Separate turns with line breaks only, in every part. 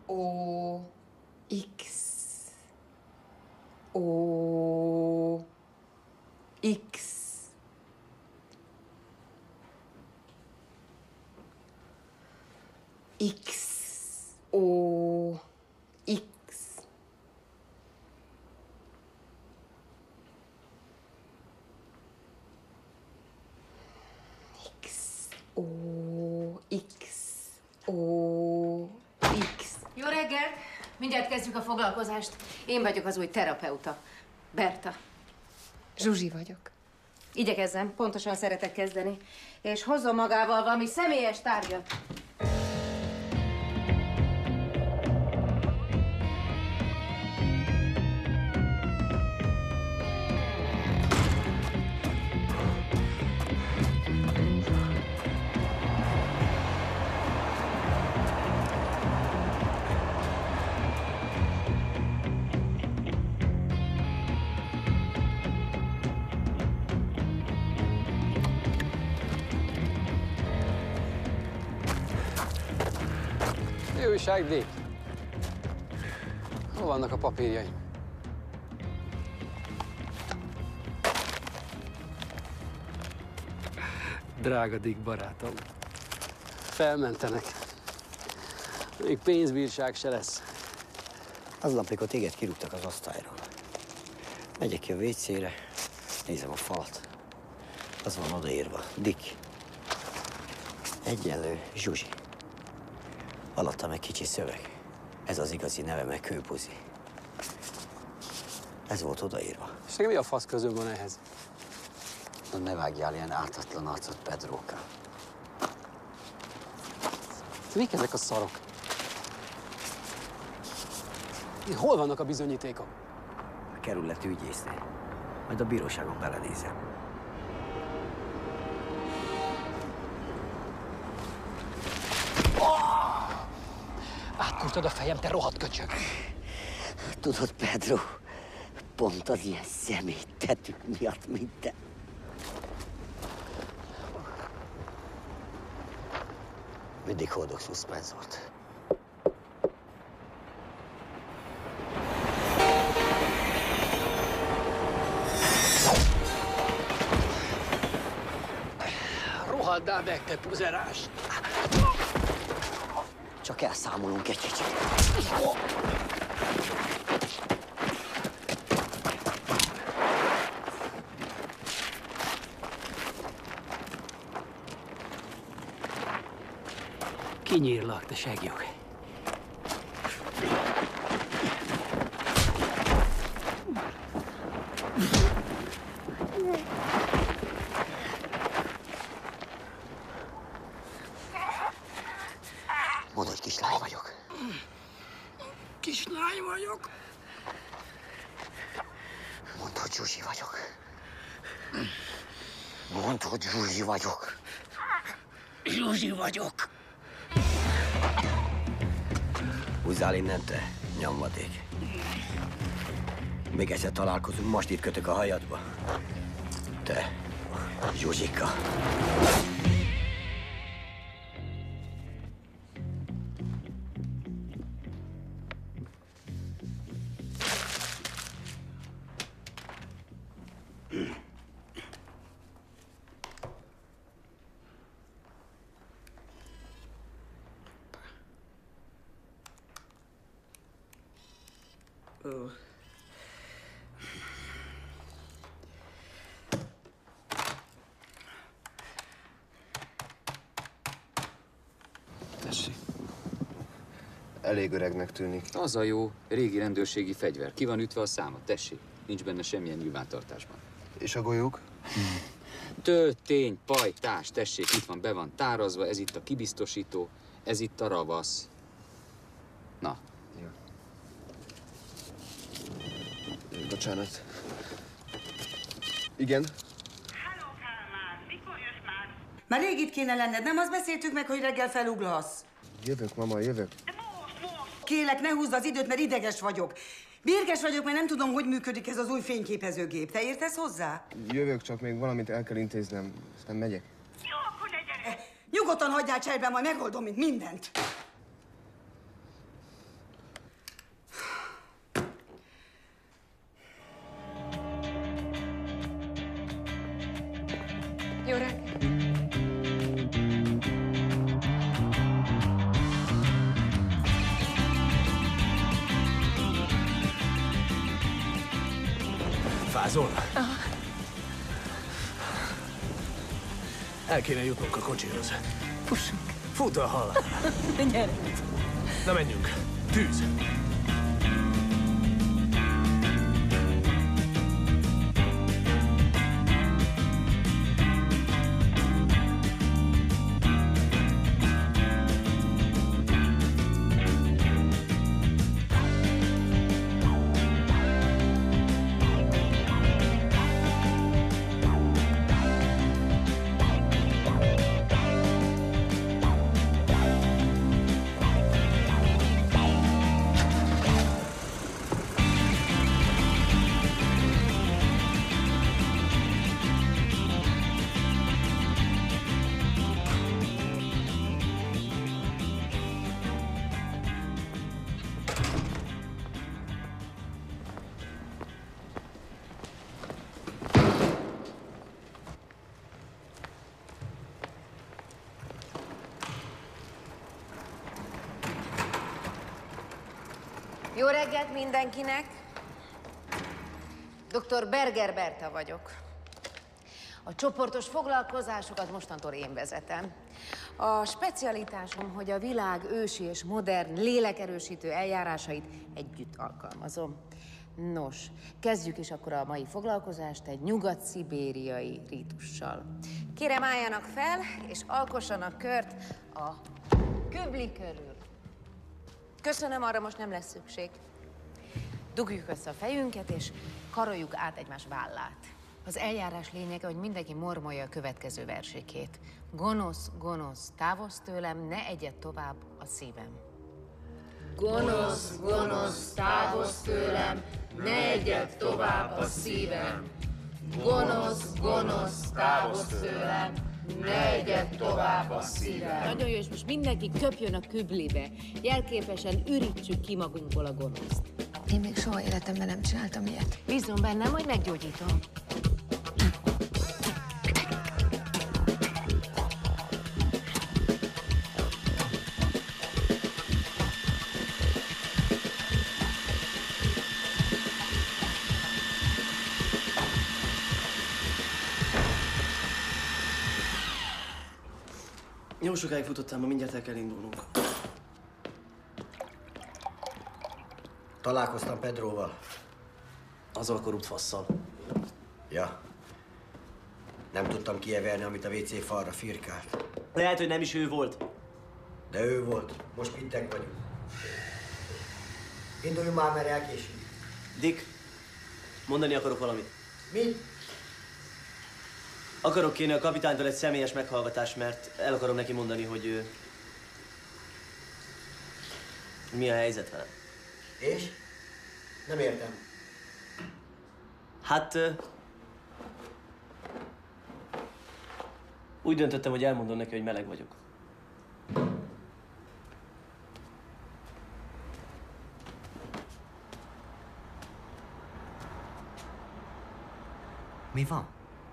O, X, O, X. X, O, X. X, O, X, O, X.
Jó reggelt! Mindjárt kezdjük a foglalkozást. Én vagyok az új terapeuta. Berta.
Zsuzsi vagyok.
Igyekezzem, pontosan szeretek kezdeni. És hozzon magával valami személyes tárgyat.
Mi újság, Dick? Hol vannak a papírjaim? Drága Dick barátom, felmentenek. Még pénzbírság se lesz.
Aznap, amikor téged kirúgtak az osztályról. Megyek ki a WC-re, nézem a falat. Az van odaírva, Dick. Egyenlő Zsuzsi. Alattam egy kicsi szöveg. Ez az igazi neve, meg Kőpuzi. Ez volt odaírva.
És nekem mi a fasz közön van ehhez?
Na, ne vágjál ilyen ártatlan arcot, Pedróka.
Mik ezek a szarok? Hol vannak a bizonyítékok?
A kerületi ügyésznél. Majd a bíróságon belenézem.
Átkurtad a fejem, te rohadt köcsög!
Tudod, Pedro, pont az ilyen személytetük miatt, mint te. Mindig hordok szuszpenzort.
Rohaddál meg, te puzerás!
Csak elszámolunk egy kicsit.
Kinyírlak, te segjog.
Mondd, hogy kislány vagyok.
Kislány vagyok.
Mondd, hogy Zsuzsi vagyok. Mondd, hogy Zsuzsi vagyok.
Zsuzsi vagyok.
Húzzál innen, te nyomvadék. Még egyszer találkozunk, most itt kötök a hajadba. Te, Zsuzsika.
Tessék.
Elég öregnek tűnik.
Az a jó, régi rendőrségi fegyver. Ki van ütve a száma, tessék. Nincs benne semmilyen nyilvántartásban.
És a golyók?
Töltény, pajtás, tessék, itt van, be van tárazva, ez itt a kibiztosító, ez itt a ravasz. Na.
Jó. Bocsánat. Igen?
Halló, Kálmán, mikor jössz már?
Már rég itt kéne lenned, nem azt beszéltük meg, hogy reggel feluglasz?
Jövök, mama, jövök.
De most!
Kérlek, ne húzd az időt, mert ideges vagyok. Birges vagyok, mert nem tudom, hogy működik ez az új fényképezőgép. Te értesz hozzá?
Jövök, csak még valamit el kell intéznem, aztán megyek.
Jó, akkor ne gyere!
Nyugodtan hagyjál cserben, majd megoldom, mint mindent.
Gázol? El kéne jutnunk a kocsihoz.
Fussunk.
Fut a hal.
Gyere.
Na menjünk. Tűz.
Jó reggelt mindenkinek! Dr. Berger Berta vagyok. A csoportos foglalkozásokat mostantól én vezetem. A specialitásom, hogy a világ ősi és modern lélekerősítő eljárásait együtt alkalmazom. Nos, kezdjük is akkor a mai foglalkozást egy nyugat-szibériai rítussal. Kérem, álljanak fel, és alkossanak kört a kübli körül. Köszönöm, arra most nem lesz szükség. Dugjuk össze a fejünket, és karoljuk át egymás vállát. Az eljárás lényege, hogy mindenki mormolja a következő versikét. Gonosz, gonosz, távozz tőlem, ne egyed tovább a szívem.
Gonosz, gonosz, távozz tőlem, ne egyed tovább a szívem. Gonosz, gonosz, távozz tőlem, ne egyed tovább a szívem.
Nagyon jó, és most mindenki köpjön a küblibe. Jelképesen ürítsük ki magunkból a gonoszt.
Én még soha életemben nem csináltam ilyet.
Bízom bennem, hogy meggyógyítom.
Jó sokáig futottam, ma mindjárt el kell indulnunk.
Találkoztam Pedróval.
Azzal a korrupt fasszal.
Ja. Nem tudtam kieverni, amit a WC falra firkált.
Lehet, hogy nem is ő volt.
De ő volt. Most pittek vagyunk. Induljunk már, mert elkésünk.
Dick, mondani akarok valamit.
Mit?
Akarok kérni a kapitánytól egy személyes meghallgatást, mert el akarom neki mondani, hogy mi a helyzet velem.
És? Nem értem.
Hát... úgy döntöttem, hogy elmondom neki, hogy meleg vagyok.
Mi van?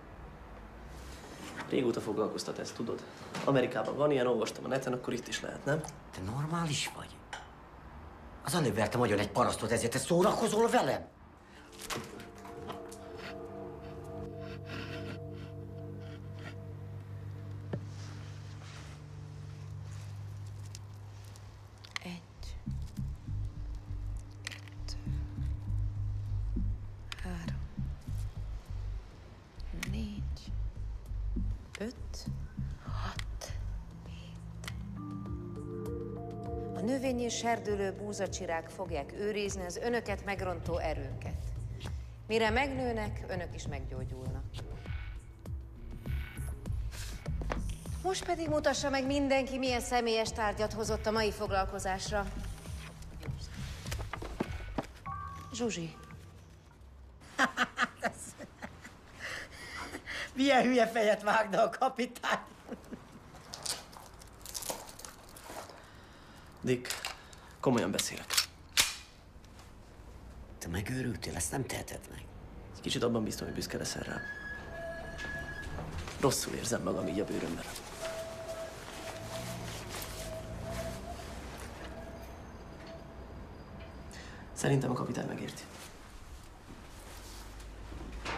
Régóta foglalkoztat ezt, tudod? Amerikában van ilyen, olvastam a neten, akkor itt is lehet, nem?
Te normális vagy? Az előbb vertem agyon egy parasztot, ezért te szórakozol velem?
Egy, kettő, három, négy, 5, 6, 7.
A növény és serdülő búzacsirák fogják őrizni az önöket megrontó erőket. Mire megnőnek, önök is meggyógyulnak. Most pedig mutassa meg mindenki, milyen személyes tárgyat hozott a mai foglalkozásra. Zsuzsi.
Milyen hülye fejet vágna a kapitány?
Dick, komolyan beszélek.
Te megőrültél, ezt nem teheted meg.
Egy kicsit abban biztos, hogy büszke leszel rám. Rosszul érzem magam így a bőrömben. Szerintem a kapitány megérti.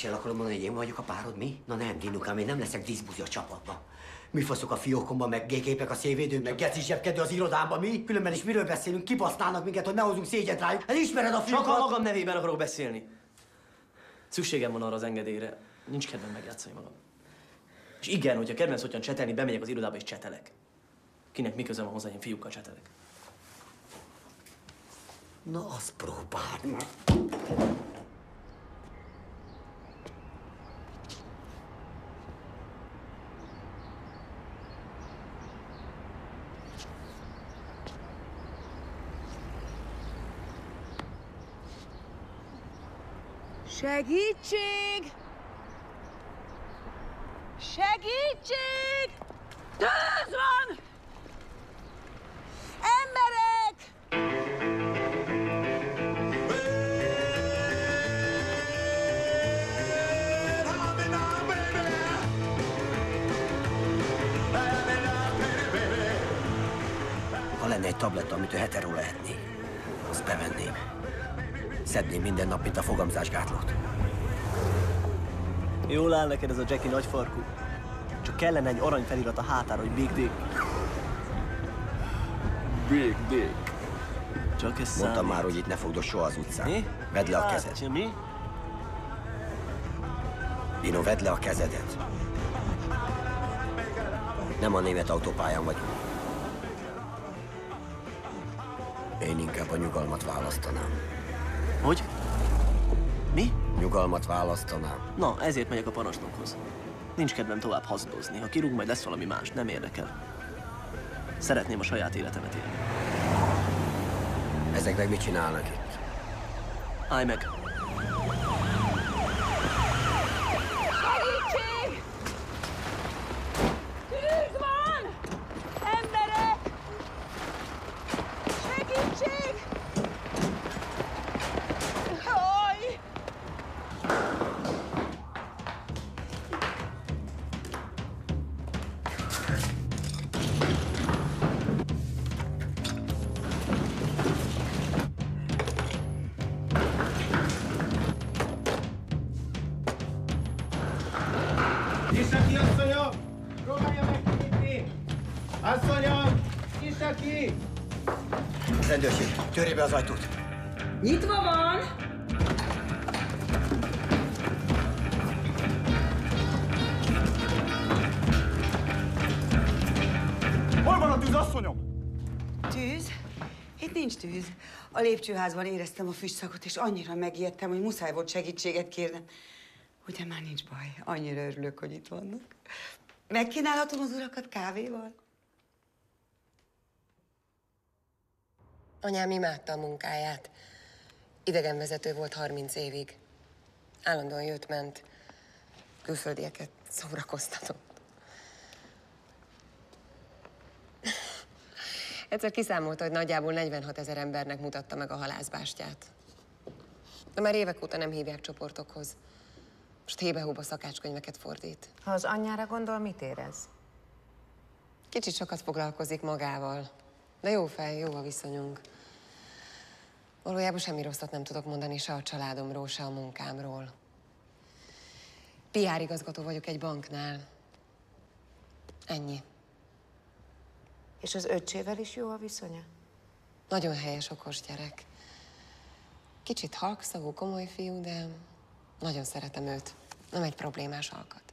is el akarom mondani, hogy én vagyok a párod, mi? Na nem, Dinukám, én nem leszek díszbuzi a csapatban. Mi faszok a fiókomban, meg gépek a szévédőn, meg geci zsebkedő az irodámban, mi? Különben is miről beszélünk, kibasználnak minket, hogy ne hozunk szégyent rájuk. Hát ismered a fiúkat?
Csak a magam nevében akarok beszélni. Szükségem van arra az engedélyre. Nincs kedvem megjátszani magam. És igen, hogyha kedvenc otthon csetelni, bemegyek az irodába és csetelek. Kinek mi közöm van hozzá, én fiúkkal csetelek.
Na, azt próbáld meg.
Segítség! Segítség! Tűz van! Emberek!
Ha lenne egy tabletta, amitől hetero lehetni, azt bevenném. Szedném minden nap, mint a fogamzásgátlót.
Jól áll neked ez a Jackie nagyfarkú. Csak kellene egy arany felirat a hátára, hogy Big Dick.
Big Dick.
Csak ez
Mondtam
számít.
már, hogy itt ne fogdos soha az utcán.
Mi?
Vedd le a kezed.
Mi?
Dino, vedd le a kezedet. Nem a német autópályán vagyunk. Én inkább a nyugalmat választanám.
Hogy? Mi?
Nyugalmat választanám.
Na, ezért megyek a parancsnokhoz. Nincs kedvem tovább hazudozni. Ha kirúg, majd lesz valami más. Nem érdekel. Szeretném a saját életemet élni.
Ezek meg mit csinálnak itt?
Állj meg!
Segítség! Tűz van! Emberek! Segítség! Jaj!
Nyissa ki, asszonyom! Próbálja meg kinyitni! Asszonyom! Nyissa ki!
Rendőrség, törje be az ajtót!
Nyitva van!
Hol van a tűz, asszonyom?
Tűz? Itt nincs tűz. A lépcsőházban éreztem a füstszakot, és annyira megijedtem, hogy muszáj volt segítséget kérnem. Ugye már nincs baj. Annyira örülök, hogy itt vannak. Megkínálhatom az urakat kávéval?
Anyám imádta a munkáját. Idegenvezető volt 30 évig. Állandóan jött-ment, külföldieket szórakoztatott. Egyszer kiszámolta, hogy nagyjából 46 000 embernek mutatta meg a halászbástyát. De már évek óta nem hívják csoportokhoz. Most hébe-hóba szakácskönyveket fordít.
Ha az anyjára gondol, mit érez?
Kicsit sokat foglalkozik magával. De jó fej, jó a viszonyunk. Valójában semmi rosszat nem tudok mondani se a családomról, se a munkámról. PR igazgató vagyok egy banknál. Ennyi.
És az öccsével is jó a viszonya?
Nagyon helyes, okos gyerek. Kicsit halkszavú, komoly fiú, de nagyon szeretem őt. Nem egy problémás alkat.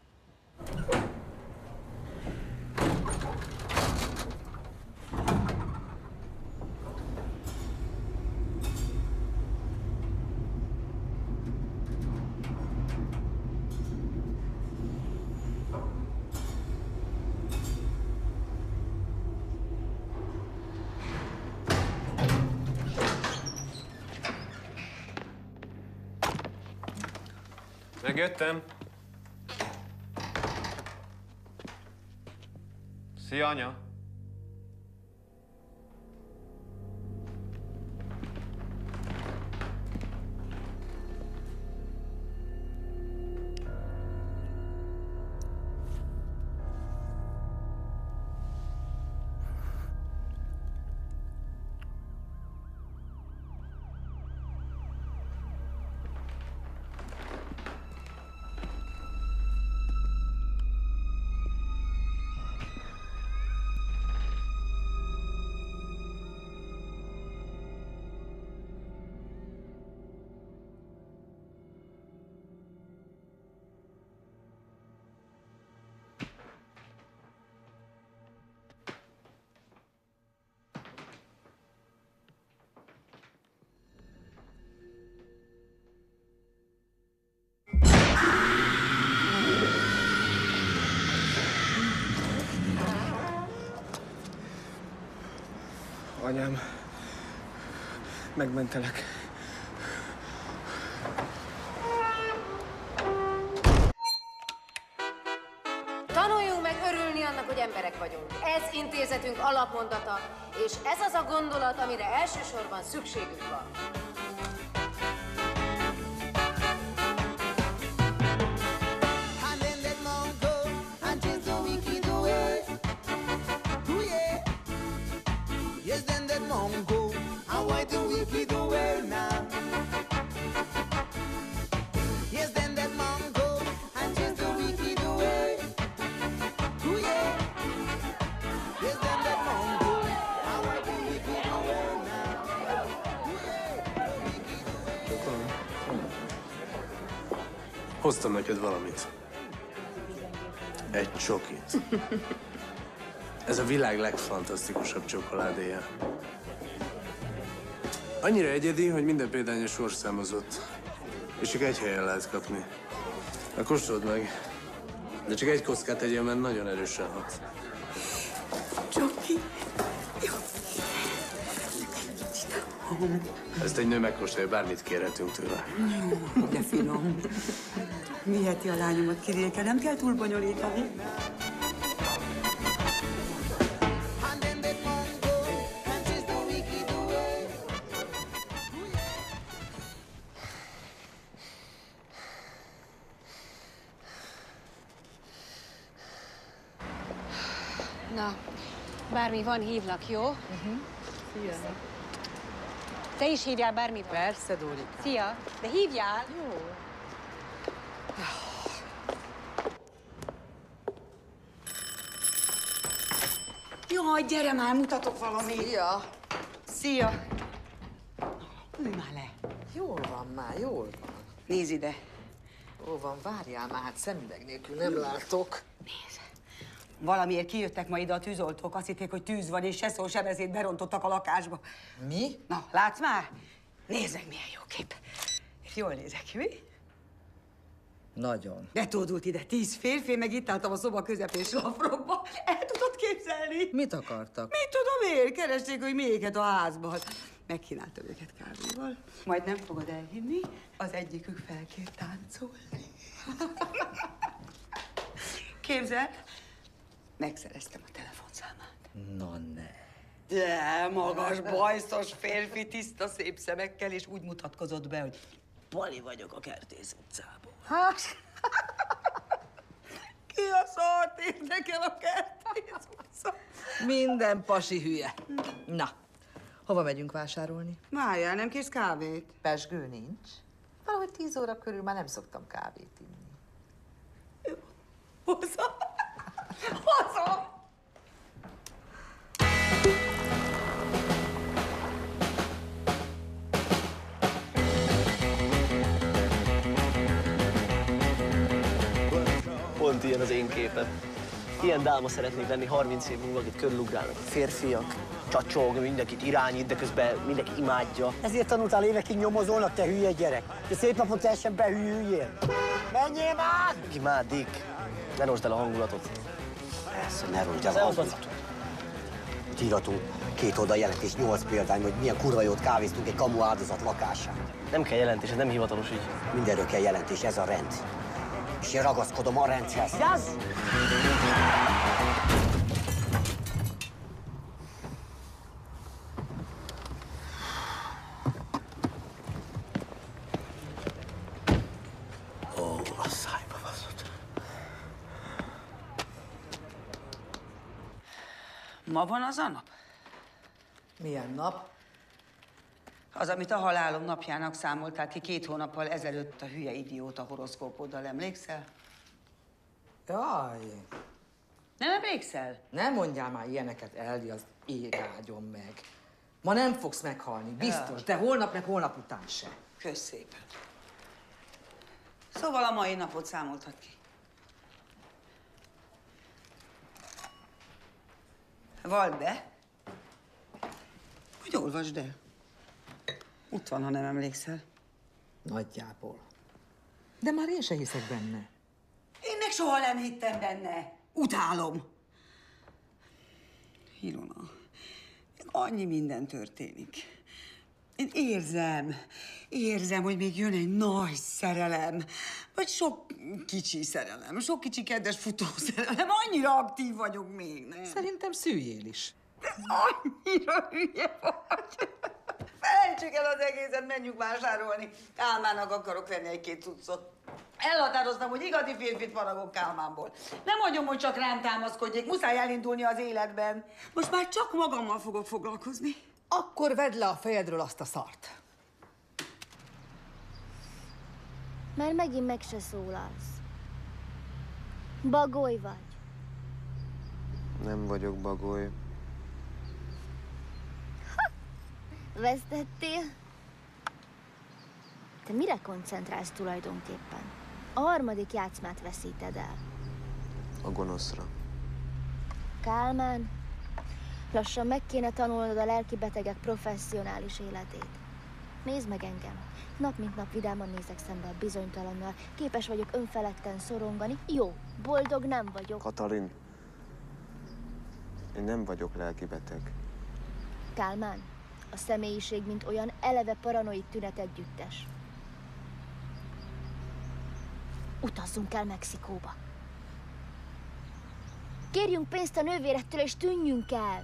Megjöttem. Szia, anya.
Anyám, megmentelek.
Tanuljunk meg örülni annak, hogy emberek vagyunk. Ez intézetünk alapmondata, és ez az a gondolat, amire elsősorban szükségünk van.
Hoztam neked valamit. Egy csokit. Ez a világ legfantasztikusabb csokoládéja. Annyira egyedi, hogy minden példánya sorszámozott. És csak egy helyen lehet kapni. Na, kóstold meg. De csak egy kockát tegyél, mert nagyon erősen hat.
Csoki.
Ezt egy nő megkóstolja, bármit kérhetünk tőle.
Jó, de finom. Miheti a lányomat, Kirilke, nem kell túl bonyolítani.
Na, bármi van, hívlak, jó?
Szia.
Te is hívjál bármi van.
Persze, Dóri.
Szia, de hívjál.
Jó.
Jaj, gyere már, mutatok valamit.
Szia.
Szia. Ülj már le.
Jól van már, jól van.
Nézd ide.
Ó, van, várjál már, hát szemüveg nélkül nem látok.
Nézd. Valamiért kijöttek ma ide a tűzoltók, azt hitték, hogy tűz van, és se szó, se beszéd berontottak a lakásba.
Mi?
Na, látsz már? Nézd meg, milyen jó kép. Jól nézek ki, mi?
Nagyon.
Betódult ide 10 férfi, meg itt álltam a szoba közepén slafrokba. El tudod képzelni?
Mit akartak?
Mit tudom én? Keresték, hogy miéket a házban. Megkínáltam őket kávéval. Majd nem fogod elhinni, az egyikük felkért táncolni. Képzeld, megszereztem a telefonszámát.
Na ne.
De magas, bajszos férfi, tiszta, szép szemekkel, és úgy mutatkozott be, hogy Pali vagyok a Kertész utcából.
Hát?
Ki a szart érdekel a Kertész utca?
Minden pasi hülye. Na, hova megyünk vásárolni?
Várjál, nem kész kávét?
Pezsgő nincs. Valahogy 10 óra körül már nem szoktam kávét inni.
Hozzá! Hozzá!
Pont ilyen az én képem. Ilyen dáma szeretnék lenni 30 év múlva, akit körülugrálnak a férfiak, csacsog, mindenkit irányít, de közben mindenki imádja.
Ezért tanultál évekig nyomozolnak, te hülye gyerek. De szép napot teljesen behülyüljél. Menjél már!
Imádik. Ne rosd el a hangulatot.
Persze, ne rosd el a hangulatot. Íratunk 2 oldal jelentés, 8 példány, hogy milyen kurva jót kávéztunk egy kamu áldozat lakásán.
Nem kell jelentés, ez nem hivatalos ügy.
Mindenről kell jelentés, ez a rend. És én ragaszkodom a rendhez. Jazz!
Ó, a szájba baszott.
Ma van az a nap?
Milyen nap?
Az, amit a halálom napjának számoltál ki 2 hónappal ezelőtt a hülye idióta horoszkópoddal, emlékszel?
Jaj.
Nem emlékszel?
Nem mondjál már ilyeneket, Eldi, az ég áldjon meg. Ma nem fogsz meghalni, biztos, de holnap meg holnap után se.
Kösz szépen. Szóval a mai napot számoltad ki. Vald be. Hogy olvasd el. Ott van, ha nem emlékszel.
Nagyjából. De már én se hiszek benne.
Én meg soha nem hittem benne. Utálom. Ilona, Annyi minden történik. Én érzem, hogy még jön egy nagy szerelem, vagy sok kicsi szerelem, sok kicsi kedves futó szerelem. Annyira aktív vagyok még, nem?
Szerintem szüljél is.
Annyira hülye vagy. Felejtsük el az egészet, menjünk vásárolni. Kálmának akarok venni egy-két cuccot. Elhatároztam, hogy igazi férfit faragok Kálmánból. Nem mondjam, hogy csak rám támaszkodjék, muszáj elindulni az életben. Most már csak magammal fogok foglalkozni.
Akkor vedd le a fejedről azt a szart.
Már megint meg se szólalsz. Bagoly vagy.
Nem vagyok bagoly.
Vesztettél? Te mire koncentrálsz tulajdonképpen? A harmadik játszmát veszíted el.
A gonoszra.
Kálmán, lassan meg kéne tanulnod a lelkibetegek professzionális életét. Nézd meg engem. Nap mint nap vidáman nézek szembe a bizonytalannal. Képes vagyok önfeledten szorongani. Jó, boldog nem vagyok.
Katalin, én nem vagyok lelkibeteg.
Kálmán, a személyiség, mint olyan, eleve paranoid tünet együttes. Utazzunk el Mexikóba. Kérjünk pénzt a nővérettől, és tűnjünk el!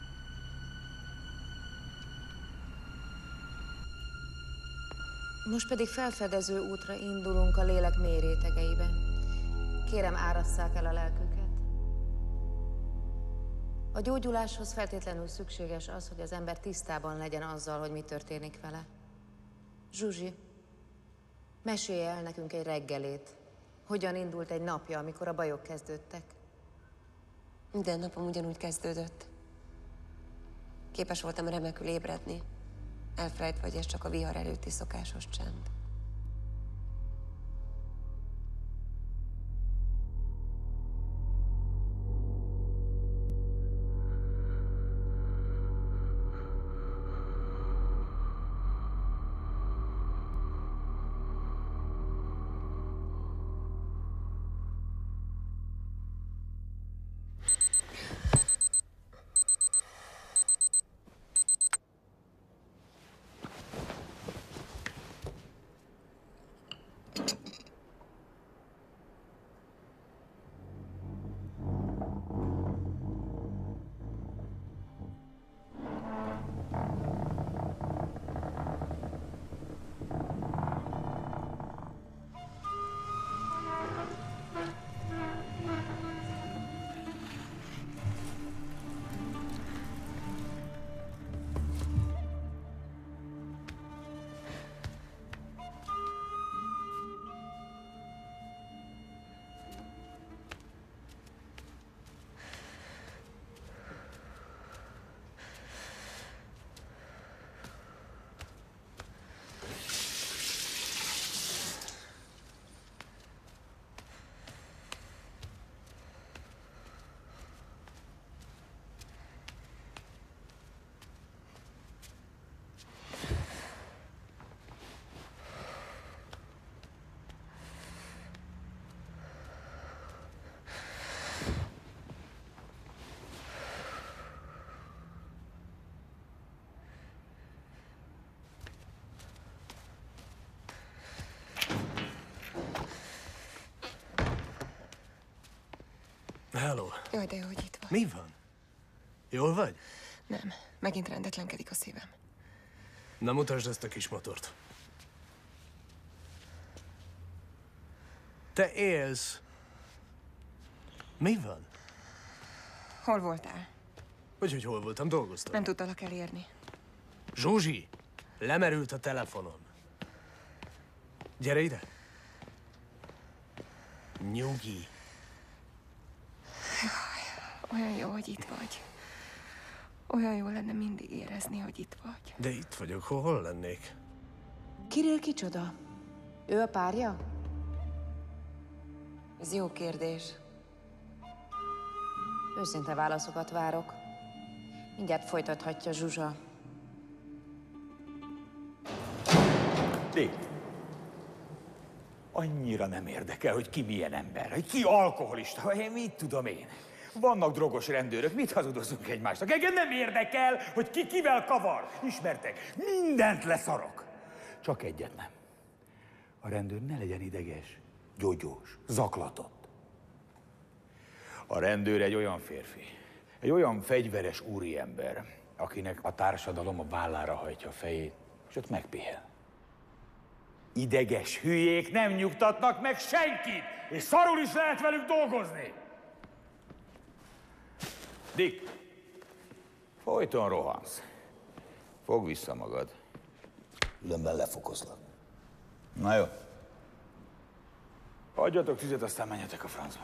Most pedig felfedező útra indulunk a lélek mély rétegeibe. Kérem, árasszák el a lelküket. A gyógyuláshoz feltétlenül szükséges az, hogy az ember tisztában legyen azzal, hogy mi történik vele. Zsuzsi, mesélj el nekünk egy reggelét. Hogyan indult egy napja, amikor a bajok kezdődtek?
Minden napom ugyanúgy kezdődött. Képes voltam remekül ébredni, elfelejtve, hogy ez csak a vihar előtti szokásos csend.
Hello.
Jaj, de jó, hogy itt vagy.
Mi van? Jól vagy?
Nem, megint rendetlenkedik a szívem.
Na, mutasd ezt a kis motort. Te élsz. Mi van?
Hol voltál?
Hogy hol voltam? Dolgoztam.
Nem tudtalak elérni.
Zsuzsi, lemerült a telefonom. Gyere ide. Nyugi.
Olyan jó, hogy itt vagy. Olyan jó lenne mindig érezni, hogy itt vagy.
De itt vagyok, hol lennék?
Kirill kicsoda? Ő a párja?
Ez jó kérdés.
Őszinte válaszokat várok. Mindjárt folytathatja Zsuzsa.
Dick, annyira nem érdekel, hogy ki milyen ember, hogy ki alkoholista, vagy én mit tudom én.
Vannak drogos rendőrök, mit hazudozunk egymásnak? Engem nem érdekel, hogy ki kivel kavar. Ismertek, mindent leszarok. Csak egyet nem. A rendőr ne legyen ideges, gyógyós, zaklatott. A rendőr egy olyan férfi, egy olyan fegyveres úriember, akinek a társadalom a vállára hajtja a fejét, és ott megpihen. Ideges hülyék nem nyugtatnak meg senkit, és szarul is lehet velük dolgozni. Dick, folyton rohansz. Fogd vissza magad. Különben lefokozlak. Na jó. Adjatok tüzet, aztán menjetek a francba.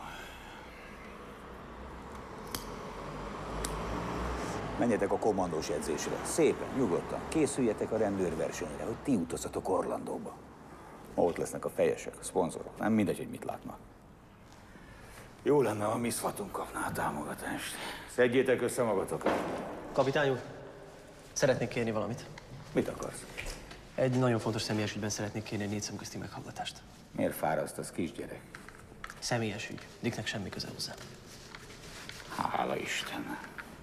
Menjetek a kommandós edzésre. Szépen, nyugodtan. Készüljetek a rendőrversenyre, hogy ti utazzatok Orlandóba. Ott lesznek a fejesek, a szponzorok. Nem mindegy, hogy mit látnak. Jó lenne, ha Miss Fatum kapná a támogatást. Szedjétek össze magatokat.
Kapitány úr, szeretnék kérni valamit.
Mit akarsz?
Egy nagyon fontos személyes ügyben szeretnék kérni egy 4 szemközti meghallgatást.
Miért fárasztasz, kisgyerek?
Személyes ügy. Dicknek semmi köze hozzá.
Hála Isten.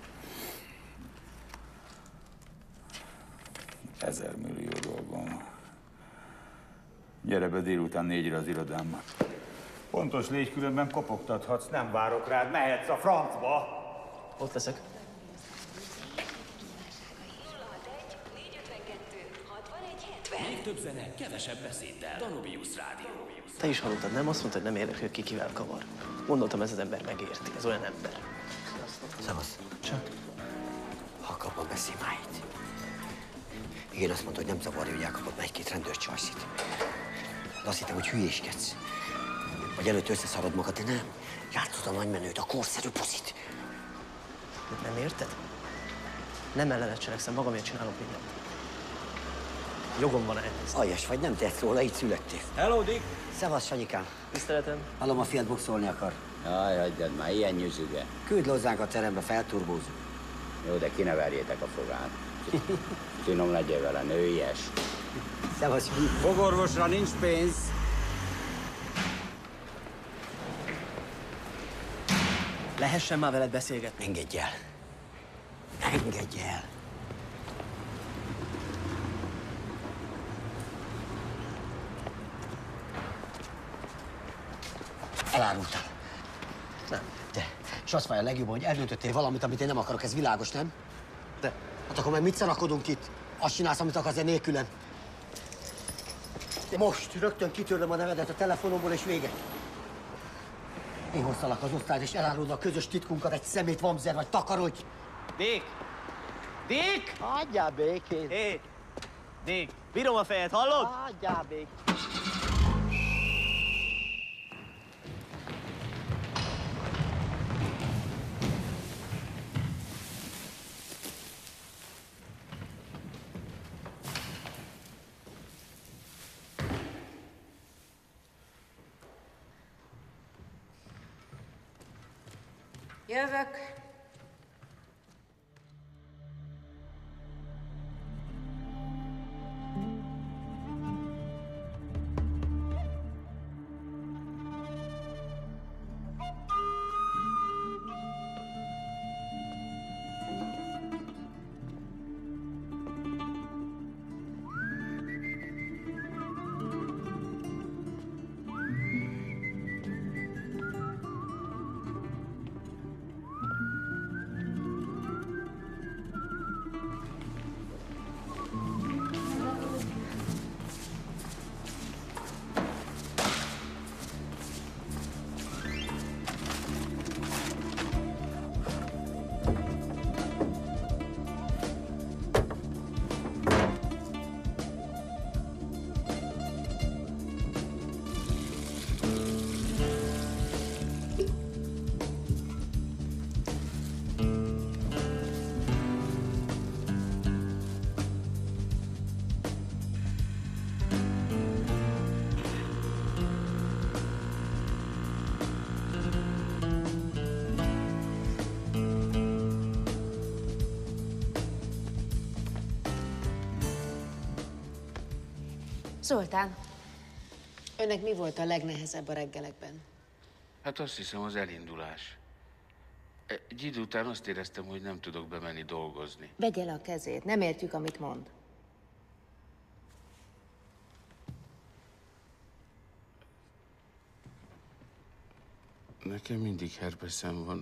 1000 millió dolgom. Gyere be délután 4-re az irodámba. Pontos légy, különben kopogtathatsz, nem várok rád, mehetsz a francba.
Ott leszek.
Még több zene, kevesebb beszéddel. Danubius Rádió.
Te is hallottad, nem? Azt mondta, hogy nem érdekel, ki kivel kavar. Gondoltam, ez az ember megérti. Ez olyan ember.
Szevasz.
Csak.
Halkabban beszélj már itt. Igen, azt mondta, hogy nem zavarja, hogy elkapott már egy-két rendőrcsajszit. De azt hittem, hogy hülyéskedsz. Vagy előtt összeszarod magad, de nem. Játszod a nagymenőt, a korszerű puszit.
Nem érted? Nem ellenet cselekszem, magamért csinálok mindent. Jogom van ehhez.
Aljas vagy, nem tehetsz róla, így születtél.
Hello, Dick!
Szevasz, Sanyikám.
Tiszteletem.
Hallom, a fiat boxolni akar.
Jaj, hagyjad már, ilyen nyüzsüge.
Küld le hozzánk a terembe, felturbózunk.
Jó, de ki ne verjétek a fogát. Finom legyél vele, nőies.
Szevasz, fiú.
Fogorvosra nincs pénz.
Lehessen már veled beszélgetni.
Engedj el. Engedj el. Elárultál.
Nem.
De. És azt várja a legjobb, hogy eldöntöttél valamit, amit én nem akarok, ez világos, nem?
De.
Hát akkor meg mit szarakodunk itt? Azt csinálsz, amit akarsz, én nélkülem. De most rögtön kitörlöm a nevedet a telefonomból, és vége. Én hoztalak az osztályt, és elárulod a közös titkunkat, egy szemét vamzer, vagy takarodj!
Dick! Dick!
Hagyjál békén!
Hé! Dick! Bírom a fejed, hallod?
Hagyjál békén!
Jövök. Zoltán, önnek mi volt a legnehezebb a reggelekben?
Hát azt hiszem az elindulás. Egy idő után azt éreztem, hogy nem tudok bemenni dolgozni.
Vegye le a kezét, nem értjük, amit mond.
Nekem mindig herpeszem van.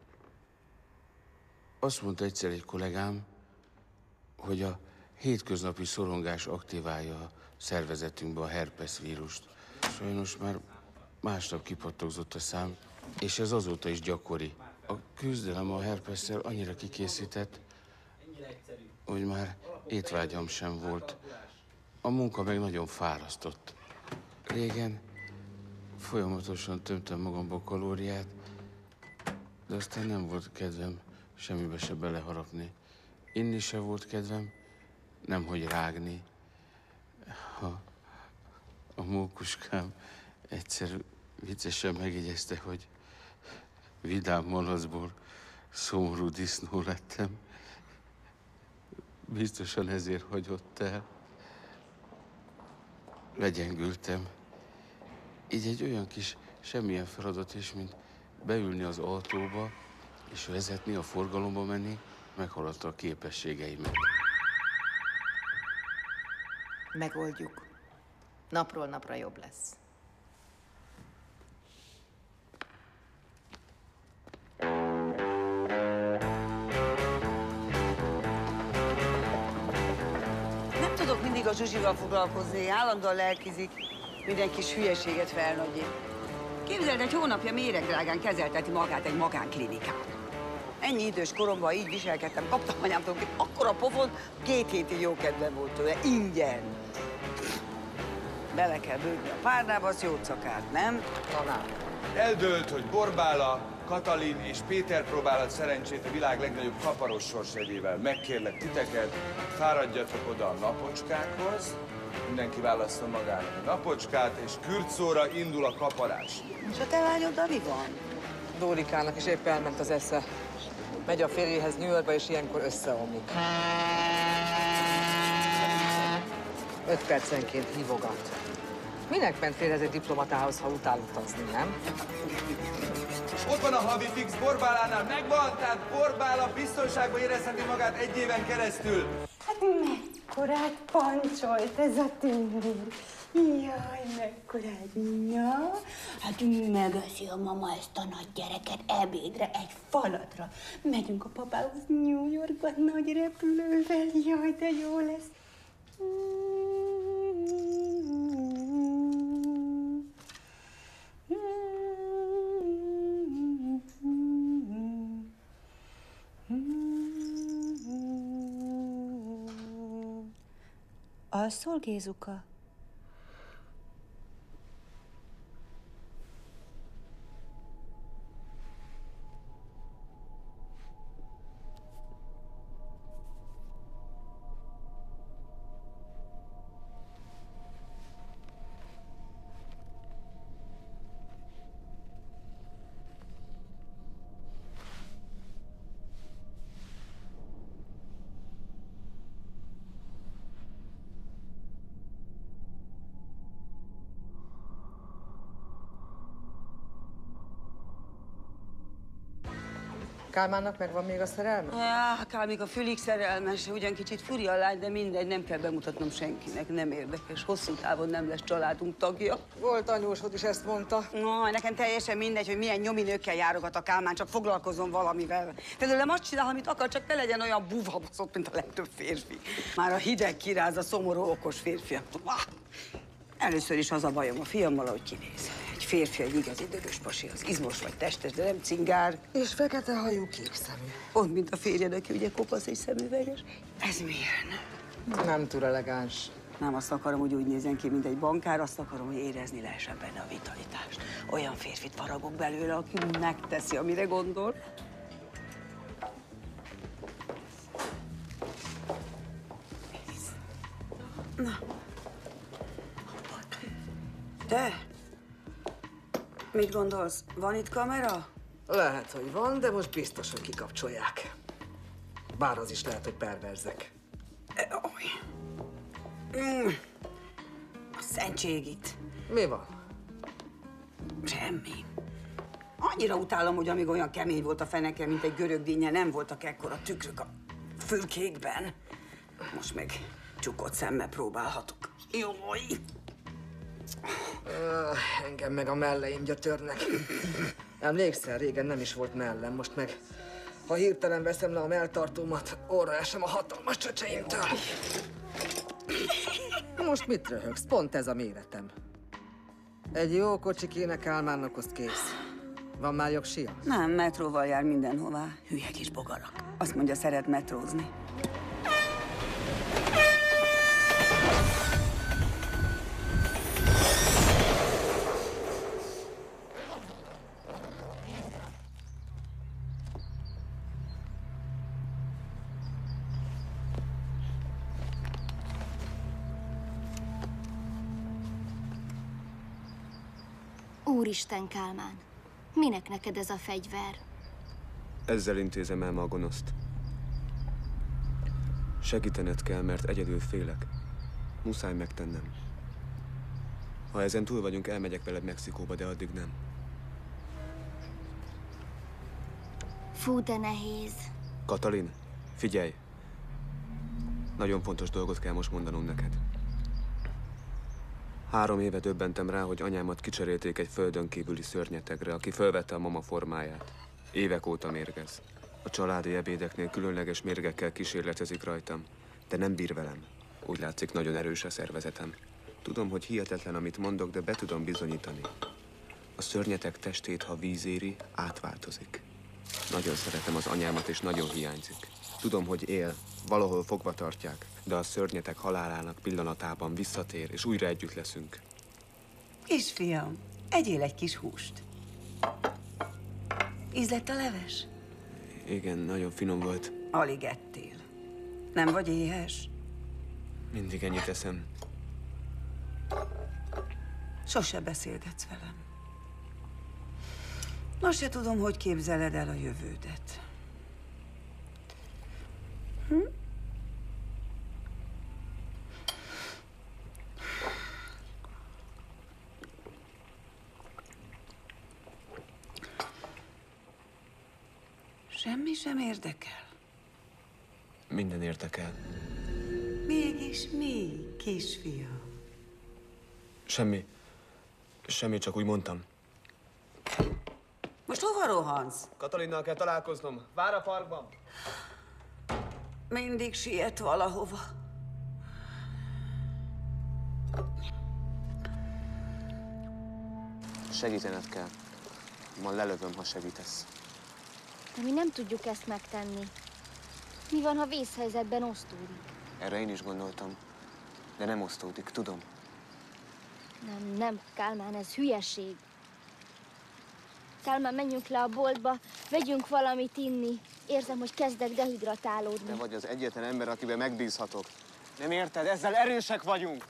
Azt mondta egyszer egy kollégám, hogy a hétköznapi szorongás aktiválja a szervezetünkbe a herpes vírust. Sajnos már másnap kipattogzott a szám, és ez azóta is gyakori. A küzdelem a herpesszel annyira kikészített, hogy már étvágyam sem volt. A munka meg nagyon fárasztott. Régen folyamatosan tömtem magamba kalóriát, de aztán nem volt kedvem semmibe se beleharapni. Inni se volt kedvem, nemhogy rágni. A mókuskám egyszer viccesen megjegyezte, hogy vidám malacból szomorú disznó lettem. Biztosan ezért hagyott el. Legyengültem. Így egy olyan kis semmilyen feladat is, mint beülni az autóba és vezetni, a forgalomba menni, meghaladta a képességeimet.
Megoldjuk. Napról napra jobb lesz.
Nem tudok mindig a Zsuzsival foglalkozni, állandóan lelkizik, minden kis hülyeséget felnagyít. Képzeld, egy hónapja méregdrágán kezelteti magát egy magánklinikán. Ennyi idős koromban így viselkedtem, kaptam anyámtól akkora pofont, 2 hétig jó kedvem volt tőle, ingyen. Bele kell bőgni a párnába, az jót szakárt, nem? Tanár.
Eldőlt, hogy Borbála, Katalin és Péter próbálhat szerencsét a világ legnagyobb kaparos sorsjegyével. Megkérlek titeket, fáradjatok oda a napocskákhoz, mindenki válassza magának a napocskát, és kürtszóra indul a kaparás.
És a te lányoddal mi van?
Dórikának is épp elment az esze. Megy a férjéhez New Yorkba, és ilyenkor összeomlik. 5 percenként hívogat. Minek ment férjhez egy diplomatához, ha utál utazni, nem?
Ott van a havi fix Borbálánál, megvan, tehát Borbála biztonságban érezheti magát 1 éven keresztül.
Hát mekkorát pancsolt ez a tündér. Jaj, mekkorát, ja. Hát megeszi a mama ezt a nagy gyereket ebédre, egy falatra. Megyünk a papához New Yorkba nagy repülővel, jaj, de jó lesz. Alszol, Gézuka?
Kálmánnak megvan még a szerelme?
Ja, Kálmik a fülig szerelmes, ugyan kicsit furi a lány, de mindegy, nem kell bemutatnom senkinek, nem érdekes. Hosszú távon nem lesz családunk tagja.
Volt anyósod is ezt mondta.
No, nekem teljesen mindegy, hogy milyen nyominőkkel járogat a Kálmán, csak foglalkozom valamivel. Tőlem azt csinál, amit akar, csak ne legyen olyan búvabaszott, mint a legtöbb férfi. Már a hideg kiráz a szomorú, okos férfi. Először is az a bajom a fiammal, ahogy kinéz. Egy férfi, egy igazi dögös pasi, az izmos vagy testes, de nem cingár.
És fekete hajú, kék szemű.
Pont, mint a férjed, aki ugye kopasz és szemüveges. Ez milyen?
Nem túl elegáns.
Nem azt akarom, hogy úgy nézzen ki, mint egy bankár, azt akarom, hogy érezni lehessen benne a vitalitást. Olyan férfit faragok belőle, aki megteszi, amire gondol. Na. Te? Mit gondolsz? Van itt kamera?
Lehet, hogy van, de most biztos, hogy kikapcsolják. Bár az is lehet, hogy perverzek.
A szentség itt.
Mi van?
Semmi. Annyira utálom, hogy amíg olyan kemény volt a feneke, mint egy görög dinnye, nem voltak ekkora tükrök a fülkékben. Most meg csukott szemmel próbálhatok. Jaj!
Engem meg a melleim gyötörnek. Emlékszel, régen nem is volt mellem, most meg ha hirtelen veszem le a melltartómat, orra esem a hatalmas csöcseimtől. Most mit röhögsz? Pont ez a méretem. Egy jó kocsi kéne Kálmánnak, azt kész. Van már jogsia?
Nem, metróval jár mindenhová. Hülye kis bogarak. Azt mondja, szeret metrózni.
Úristen, Kálmán! Minek neked ez a fegyver?
Ezzel intézem el ma a gonoszt. Segítened kell, mert egyedül félek. Muszáj megtennem. Ha ezen túl vagyunk, elmegyek veled Mexikóba, de addig nem.
Fú, de nehéz.
Katalin, figyelj! Nagyon fontos dolgot kell most mondanom neked. 3 éve döbbentem rá, hogy anyámat kicserélték egy földön kívüli szörnyetegre, aki fölvette a mama formáját. Évek óta mérgez. A családi ebédeknél különleges mérgekkel kísérletezik rajtam, de nem bír velem. Úgy látszik, nagyon erős a szervezetem. Tudom, hogy hihetetlen, amit mondok, de be tudom bizonyítani. A szörnyeteg testét, ha víz éri, átváltozik. Nagyon szeretem az anyámat, és nagyon hiányzik. Tudom, hogy él, valahol fogva tartják, de a szörnyeteg halálának pillanatában visszatér, és újra együtt leszünk.
Kisfiam, egyél egy kis húst. Ízlett a leves?
Igen, nagyon finom volt.
Alig ettél. Nem vagy éhes?
Mindig ennyit eszem.
Sose beszélgetsz velem. Azt se tudom, hogy képzeled el a jövődet. Semmi sem érdekel.
Minden érdekel.
Mégis mi, kisfiam?
Semmi. Semmi, csak úgy mondtam.
Most hova rohansz?
Katalinnal kell találkoznom. Vár a parkban.
Mindig siet valahova.
Segítened kell. Ma lelövöm, ha segítesz.
De mi nem tudjuk ezt megtenni. Mi van, ha vészhelyzetben osztódik?
Erre én is gondoltam. De nem osztódik, tudom.
Nem, Kálmán, ez hülyeség. Kálmán, menjünk le a boltba, vegyünk valamit inni. Érzem, hogy kezdek dehidratálódni.
Te vagy az egyetlen ember, akiben megbízhatok. Nem érted? Ezzel erősek vagyunk!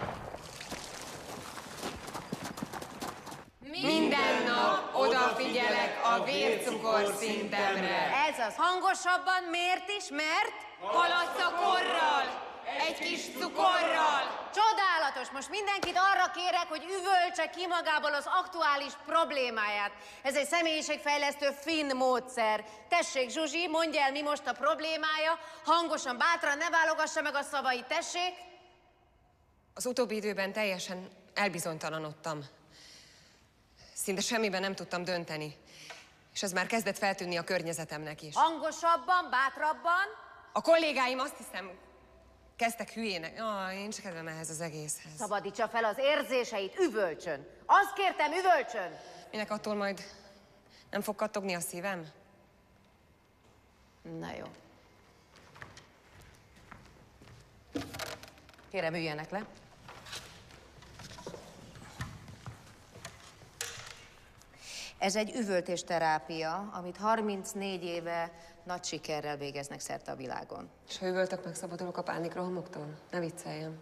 Minden nap odafigyelek a vércukorszintemre.
Ez az. Hangosabban miért is? Mert?
Haladsz a korral, egy kis cukorral.
Csodálatos! Most mindenkit arra kérek, hogy üvöltse ki magából az aktuális problémáját. Ez egy személyiségfejlesztő finn módszer. Tessék, Zsuzsi, mondj el, mi most a problémája. Hangosan, bátran, ne válogassa meg a szavait, tessék.
Az utóbbi időben teljesen elbizonytalanodtam. Szinte semmiben nem tudtam dönteni. És ez már kezdett feltűnni a környezetemnek is.
Hangosabban, bátrabban.
A kollégáim azt hiszem, kezdtek hülyének. Én csak kedvem ehhez az egészhez.
Szabadítsa fel az érzéseit, üvölcsön. Azt kértem, üvölcsön.
Minek attól majd nem fog kattogni a szívem?
Na jó. Kérem, üljenek le. Ez egy üvöltésterápia, amit 34 éve nagy sikerrel végeznek szerte a világon.
És ha üvöltök, megszabadulok a pánikrohamoktól? Ne vicceljem.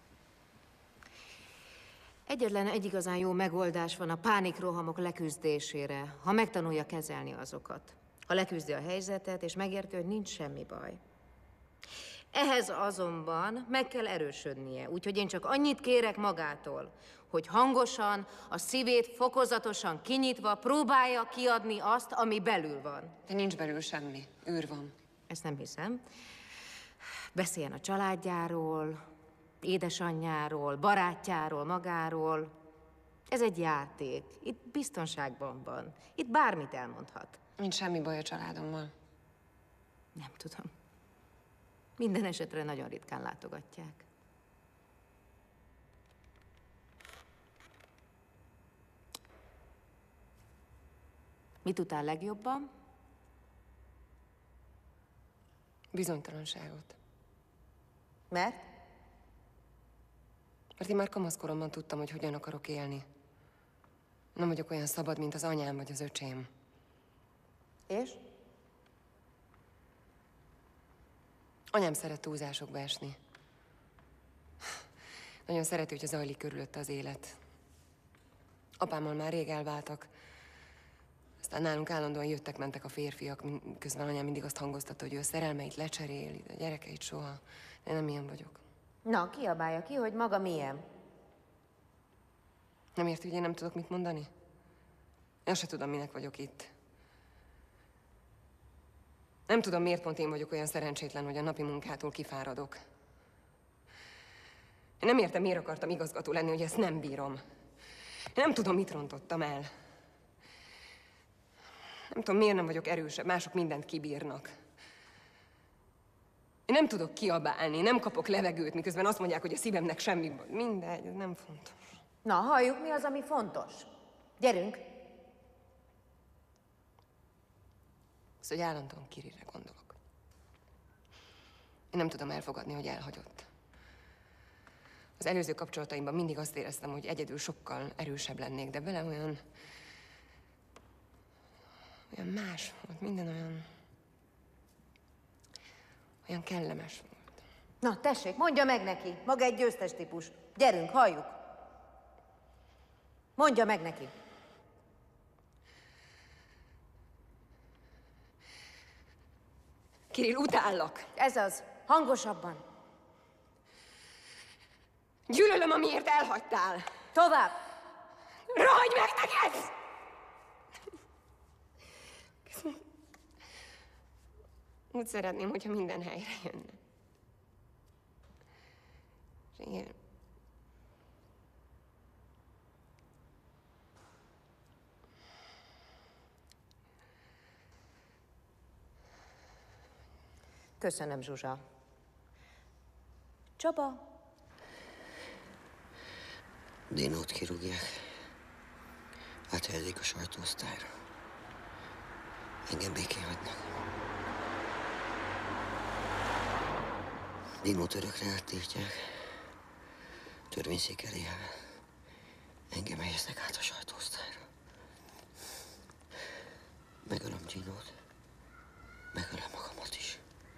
Egyetlen egy igazán jó megoldás van a pánikrohamok leküzdésére, ha megtanulja kezelni azokat. Ha leküzdi a helyzetet, és megérti, hogy nincs semmi baj. Ehhez azonban meg kell erősödnie, úgyhogy én csak annyit kérek magától, hogy hangosan, a szívét fokozatosan kinyitva próbálja kiadni azt, ami belül van.
De nincs belül semmi. Űr van.
Ezt nem hiszem. Beszéljen a családjáról, édesanyjáról, barátjáról, magáról. Ez egy játék. Itt biztonságban van. Itt bármit elmondhat.
Nincs semmi baj a családommal.
Nem tudom. Minden esetre nagyon ritkán látogatják. Mit utál legjobban?
Bizonytalanságot.
Mert?
Mert én már kamaszkoromban tudtam, hogy hogyan akarok élni. Nem vagyok olyan szabad, mint az anyám vagy az öcsém.
És?
Anyám szeret túlzásokba esni. Nagyon szereti, hogy zajlik körülötte az élet. Apámmal már rég elváltak. Aztán nálunk állandóan jöttek-mentek a férfiak, közben anyám mindig azt hangoztatta, hogy ő a szerelmeit lecseréli, a gyerekeit soha. De én nem ilyen vagyok.
Na, kiabálja ki, hogy maga milyen.
Nem érti, hogy én nem tudok mit mondani? Én se tudom, minek vagyok itt. Nem tudom, miért pont én vagyok olyan szerencsétlen, hogy a napi munkától kifáradok. Én nem értem, miért akartam igazgató lenni, hogy ezt nem bírom. Én nem tudom, mit rontottam el. Nem tudom, miért nem vagyok erősebb, mások mindent kibírnak. Én nem tudok kiabálni, nem kapok levegőt, miközben azt mondják, hogy a szívemnek semmi baj. Mindegy, ez nem fontos.
Na, halljuk, mi az, ami fontos. Gyerünk!
Az, hogy állandóan Kirillre gondolok. Én nem tudom elfogadni, hogy elhagyott. Az előző kapcsolataimban mindig azt éreztem, hogy egyedül sokkal erősebb lennék, de vele olyan más volt, minden olyan kellemes volt.
Na, tessék, mondja meg neki. Maga egy győztes típus. Gyerünk, halljuk. Mondja meg neki.
Kirill, utállak.
Ez az. Hangosabban.
Gyűlölöm, amiért elhagytál.
Tovább.
Rohagy meg neked! Úgy szeretném, hogyha minden helyre jönne. És igen.
Köszönöm, Zsuzsa. Csaba.
Dinót kirúgják. Áthelyezik a sajtóosztályra. Engem békén hagynak. Dinót örökre áttiltják. Törvényszék elé áll. Engem helyeznek át a sajtóosztályra. Megölöm Dinót. Megölöm magamat is.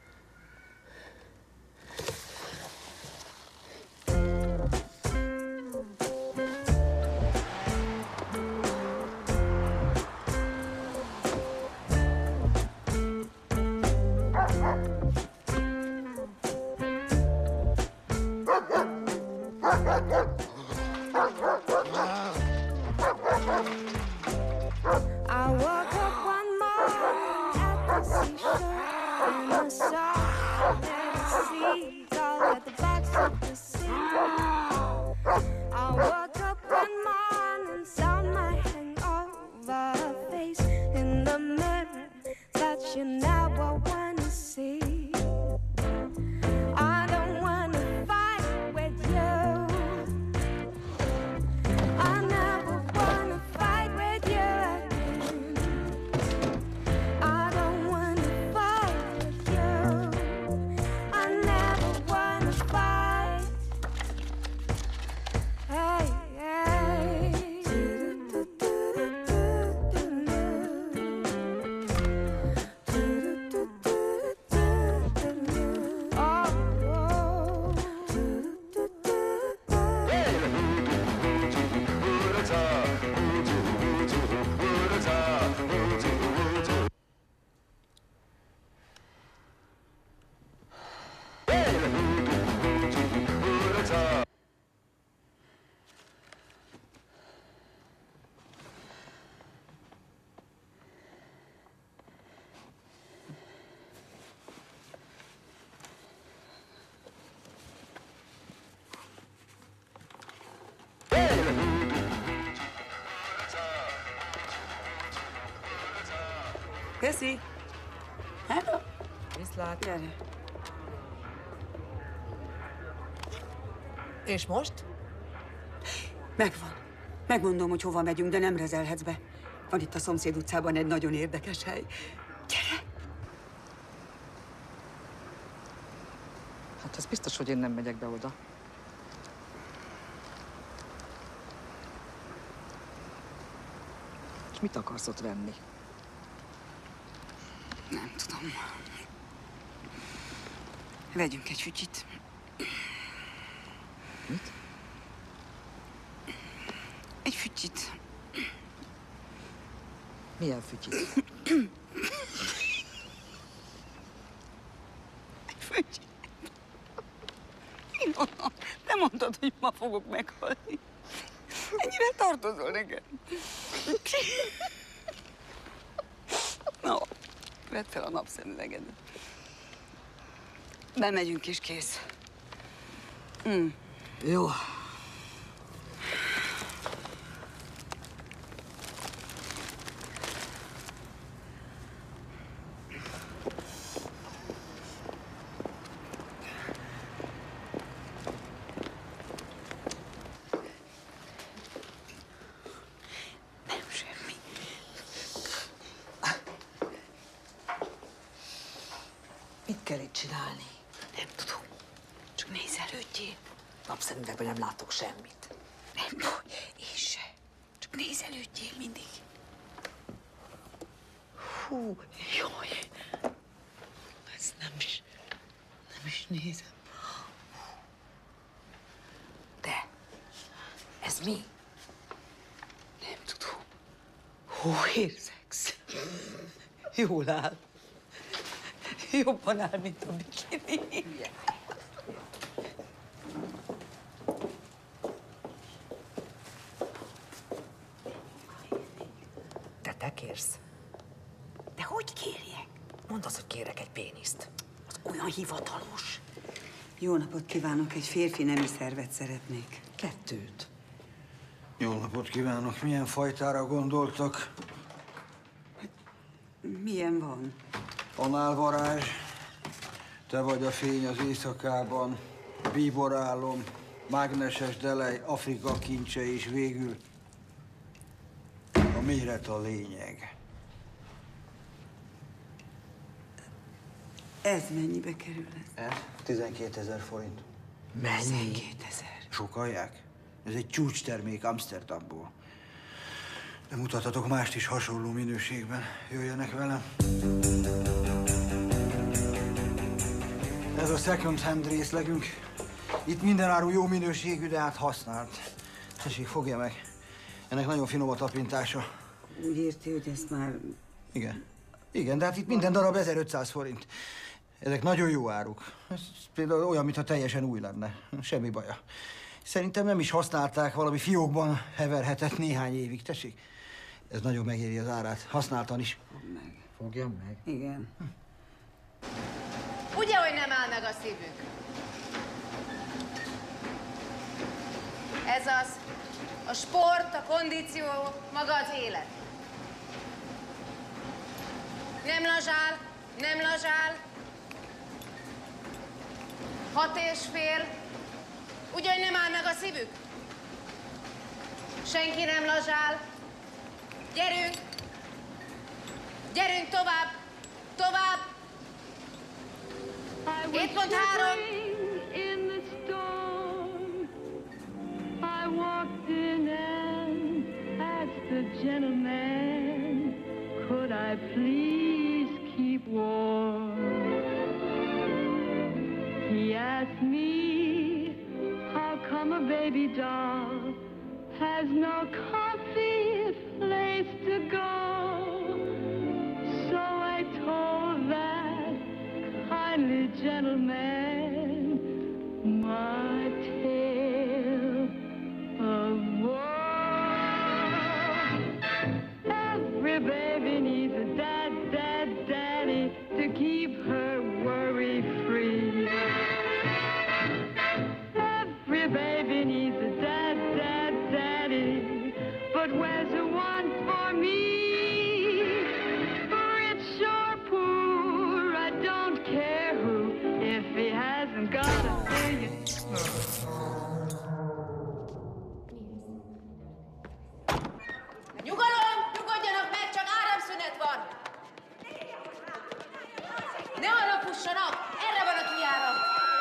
I woke up one morning at the seashore and I saw little seagull at the bottom of the sea. I woke up one morning, saw my hangover face in the mirror that you never wanna see. I don't wanna fight with you. I never wanna fight with you again. I don't wanna fight with you. I never wanna fight. Hey, hey.
Beszi! Hello!
Viszlát.
Gyere.
És most?
Megvan. Megmondom, hogy hova megyünk, de nem rezelhetsz be. Van itt a szomszéd utcában egy nagyon érdekes hely.
Hát az biztos, hogy én nem megyek be oda. És mit akarsz ott venni?
Nem tudom. Vegyünk egy fütyit.
Mit?
Egy fütyit.
Milyen fütyit?
Egy fütyit. Ilona, te mondtad, hogy ma fogok meghalni. Ennyire tartozol neked. No, vedd fel a napszemüvegedet. Bemegyünk és kész.
Jó.
Nem semmi.
Mit kell itt csinálni?
Nem tudom. Csak nézelődjél.
Napszemüvegben nem látok semmit.
Nem baj, én se. Csak nézelődjél mindig. Hú, jaj. Ezt nem is nézem.
De, ez mi?
Nem tudom. Hóhérszex. Jól áll. Jobban áll, mint a bikini.
Te kérsz?
De hogy kérjek?
Mondd azt, hogy kérek egy péniszt.
Az olyan hivatalos. Jó napot kívánok, egy férfi nemi szervet szeretnék.
2.
Jó napot kívánok! Milyen fajtára gondoltak?
Milyen van?
Análvarázs, te vagy a fény az éjszakában, bíborálom, mágneses delej, Afrika kincse és végül a méret a lényeg.
Ez mennyibe kerül ez?
Ez 12 000 forint.
Mennyi?
12 000.
Sokalják? Ez egy csúcstermék Amsterdamból. De mutathatok mást is hasonló minőségben. Jöjjenek velem. Ez a second hand részlegünk. Itt minden áru jó minőségű, de hát használt. Tessék, fogja meg. Ennek nagyon finom a tapintása.
Úgy érti, hogy ezt már...
Igen. Igen, de hát itt minden darab 1500 forint. Ezek nagyon jó áruk. Ez például olyan, mintha teljesen új lenne. Semmi baja. Szerintem nem is használták, valami fiókban heverhetett néhány évig. Tessék, ez nagyon megéri az árát. Használtan is.
Fogjam meg.
Igen.
Ugye, hogy nem áll meg a szívük? Ez az. A sport, a kondíció, maga az élet. Nem lazsál, nem lazsál. 6,5. Ugye, hogy nem áll meg a szívük? Senki nem lazsál. Gyerünk! Gyerünk tovább! Tovább! 7.3.
I walked in and asked the gentleman, could I please keep warm? He asked me, how come a baby doll has no comfy place to go? So I told that kindly gentleman my tale of woe. Every baby needs a daddy to keep her worry free. Every baby needs a daddy, but where's the one for me? Rich
Jussanak! Erre van a kijárat!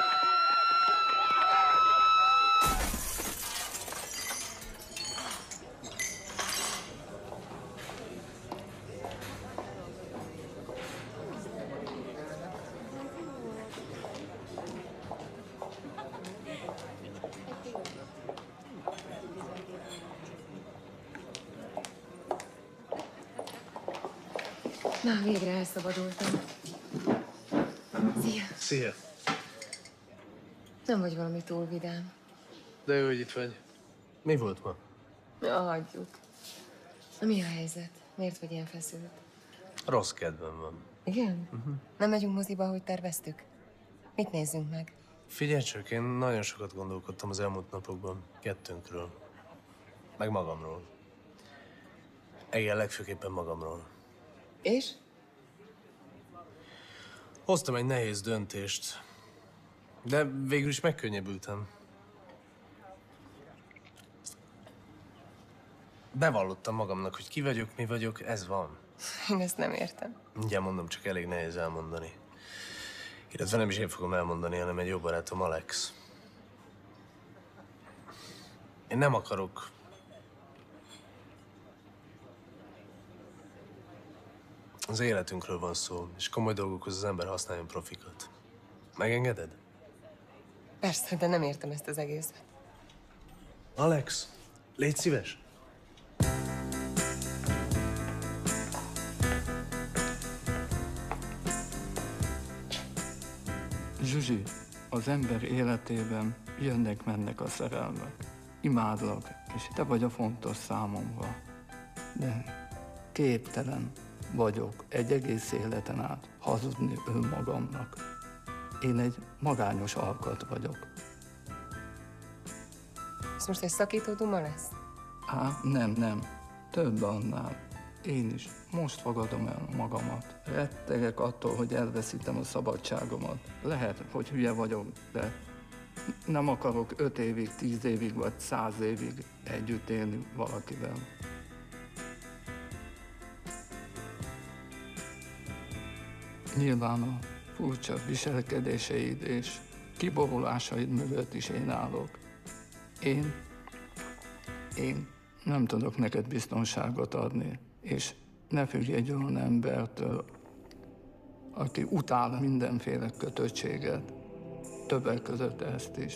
Na, végre elszabadultam. Szia!
Szia!
Nem vagy valami túl vidám.
De jó, hogy itt vagy. Mi volt ma?
Ja, hagyjuk. Na, mi a helyzet? Miért vagy ilyen feszült?
Rossz kedvem van.
Igen? Nem megyünk moziba, ahogy terveztük? Mit nézzünk meg?
Figyelj csak, én nagyon sokat gondolkodtam az elmúlt napokban kettőnkről. Meg magamról. Igen, legfőképpen magamról.
És?
Hoztam egy nehéz döntést, de végül is megkönnyebbültem. Bevallottam magamnak, hogy ki vagyok, mi vagyok, ez van.
Én ezt nem értem.
Mindjárt mondom, csak elég nehéz elmondani. Illetve nem is én fogom elmondani, hanem egy jó barátom, Alex. Én nem akarok... Az életünkről van szó, és komoly dolgokhoz az ember használjon profikat. Megengeded?
Persze, de nem értem ezt az egészet.
Alex, légy szíves!
Zsuzsi, az ember életében jönnek-mennek a szerelmek. Imádlak, és te vagy a fontos számomra. De képtelen vagyok egy egész életen át hazudni önmagamnak. Én egy magányos alkat vagyok.
Ez most egy szakító duma lesz?
Nem. Több annál. Én is most fogadom el magamat. Rettegek attól, hogy elveszítem a szabadságomat. Lehet, hogy hülye vagyok, de nem akarok 5 évig, 10 évig vagy 100 évig együtt élni valakivel. Nyilván a furcsa viselkedéseid és kiborulásaid mögött is én állok. Én nem tudok neked biztonságot adni, és ne függj egy olyan embertől, aki utál mindenféle kötöttséget, többek között ezt is.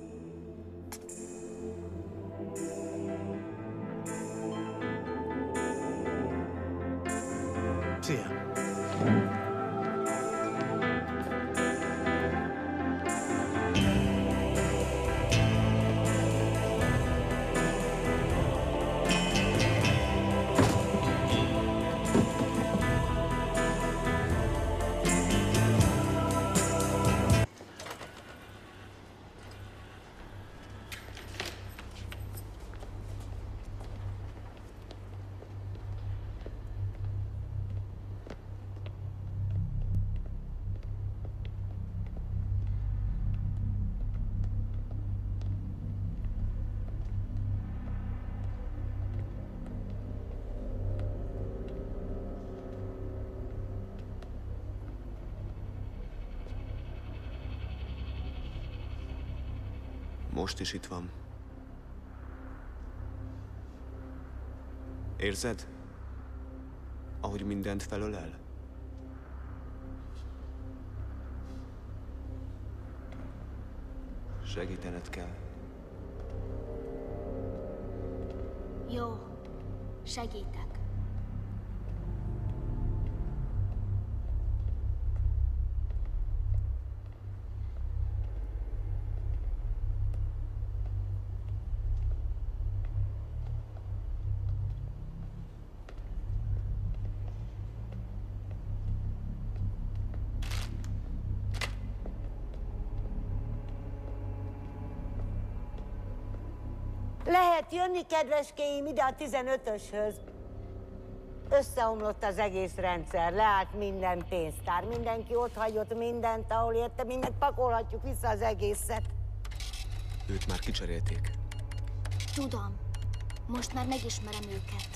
Szia!
Most is itt van. Érzed, ahogy mindent felölel? Segítened kell.
Jó, segítek.
Lehet jönni, kedveskéim, ide a 15-öshöz. Összeomlott az egész rendszer, leállt minden pénztár, mindenki ott hagyott mindent, ahol érte, mindent pakolhatjuk vissza az egészet.
Őt már kicserélték.
Tudom. Most már megismerem őket.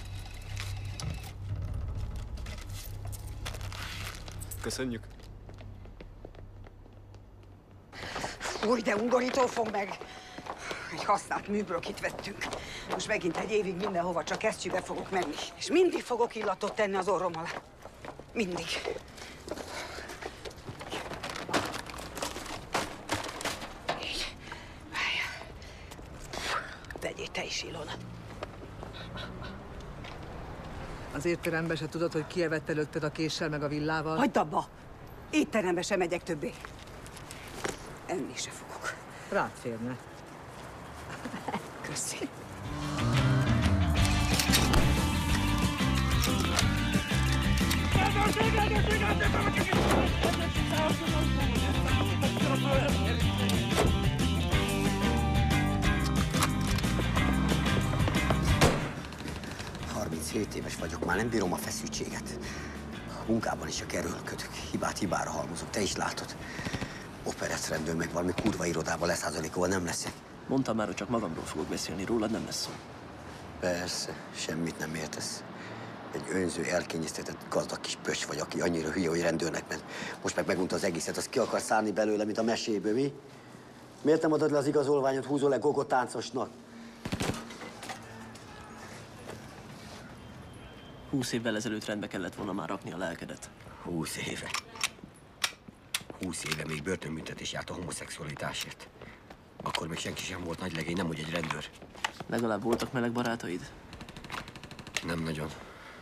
Köszönjük.
Új, de undorító fog meg. Egy használt műbrokit vettünk. Most megint egy évig mindenhova csak kesztyűbe fogok menni. És mindig fogok illatot tenni az orrom alá. Mindig. Így. Várjál. Vegyél te is, Ilona.
Az étterembe se tudod, hogy ki evett előtted a késsel meg a villával?
Hagyd abba! Étterembe sem megyek többé. Enni se fogok.
Rád férne.
Köszi.
Éves vagyok, már nem bírom a feszültséget. A munkában is csak erőlködök, hibát hibára halmozok, te is látod. Operettrendőr meg valami kurva irodában leszázalékóval nem leszek.
Mondtam már, hogy csak magamról fogok beszélni, rólad nem lesz szó.
Persze, semmit nem értesz. Egy önző, elkényeztetett gazdag kis pöcs vagy, aki annyira hülye, hogy rendőrnek ment. Most meg megunta az egészet, az ki akar szárni belőle, mint a meséből, mi? Miért nem adod le az igazolványot, húzol le gogot táncosnak?
20 évvel ezelőtt rendbe kellett volna már rakni a lelkedet.
20 éve. 20 éve még börtönbüntetés járt a homoszexualitásért. Akkor még senki sem volt nagylegény, nem úgy egy rendőr.
Legalább voltak meleg barátaid?
Nem nagyon.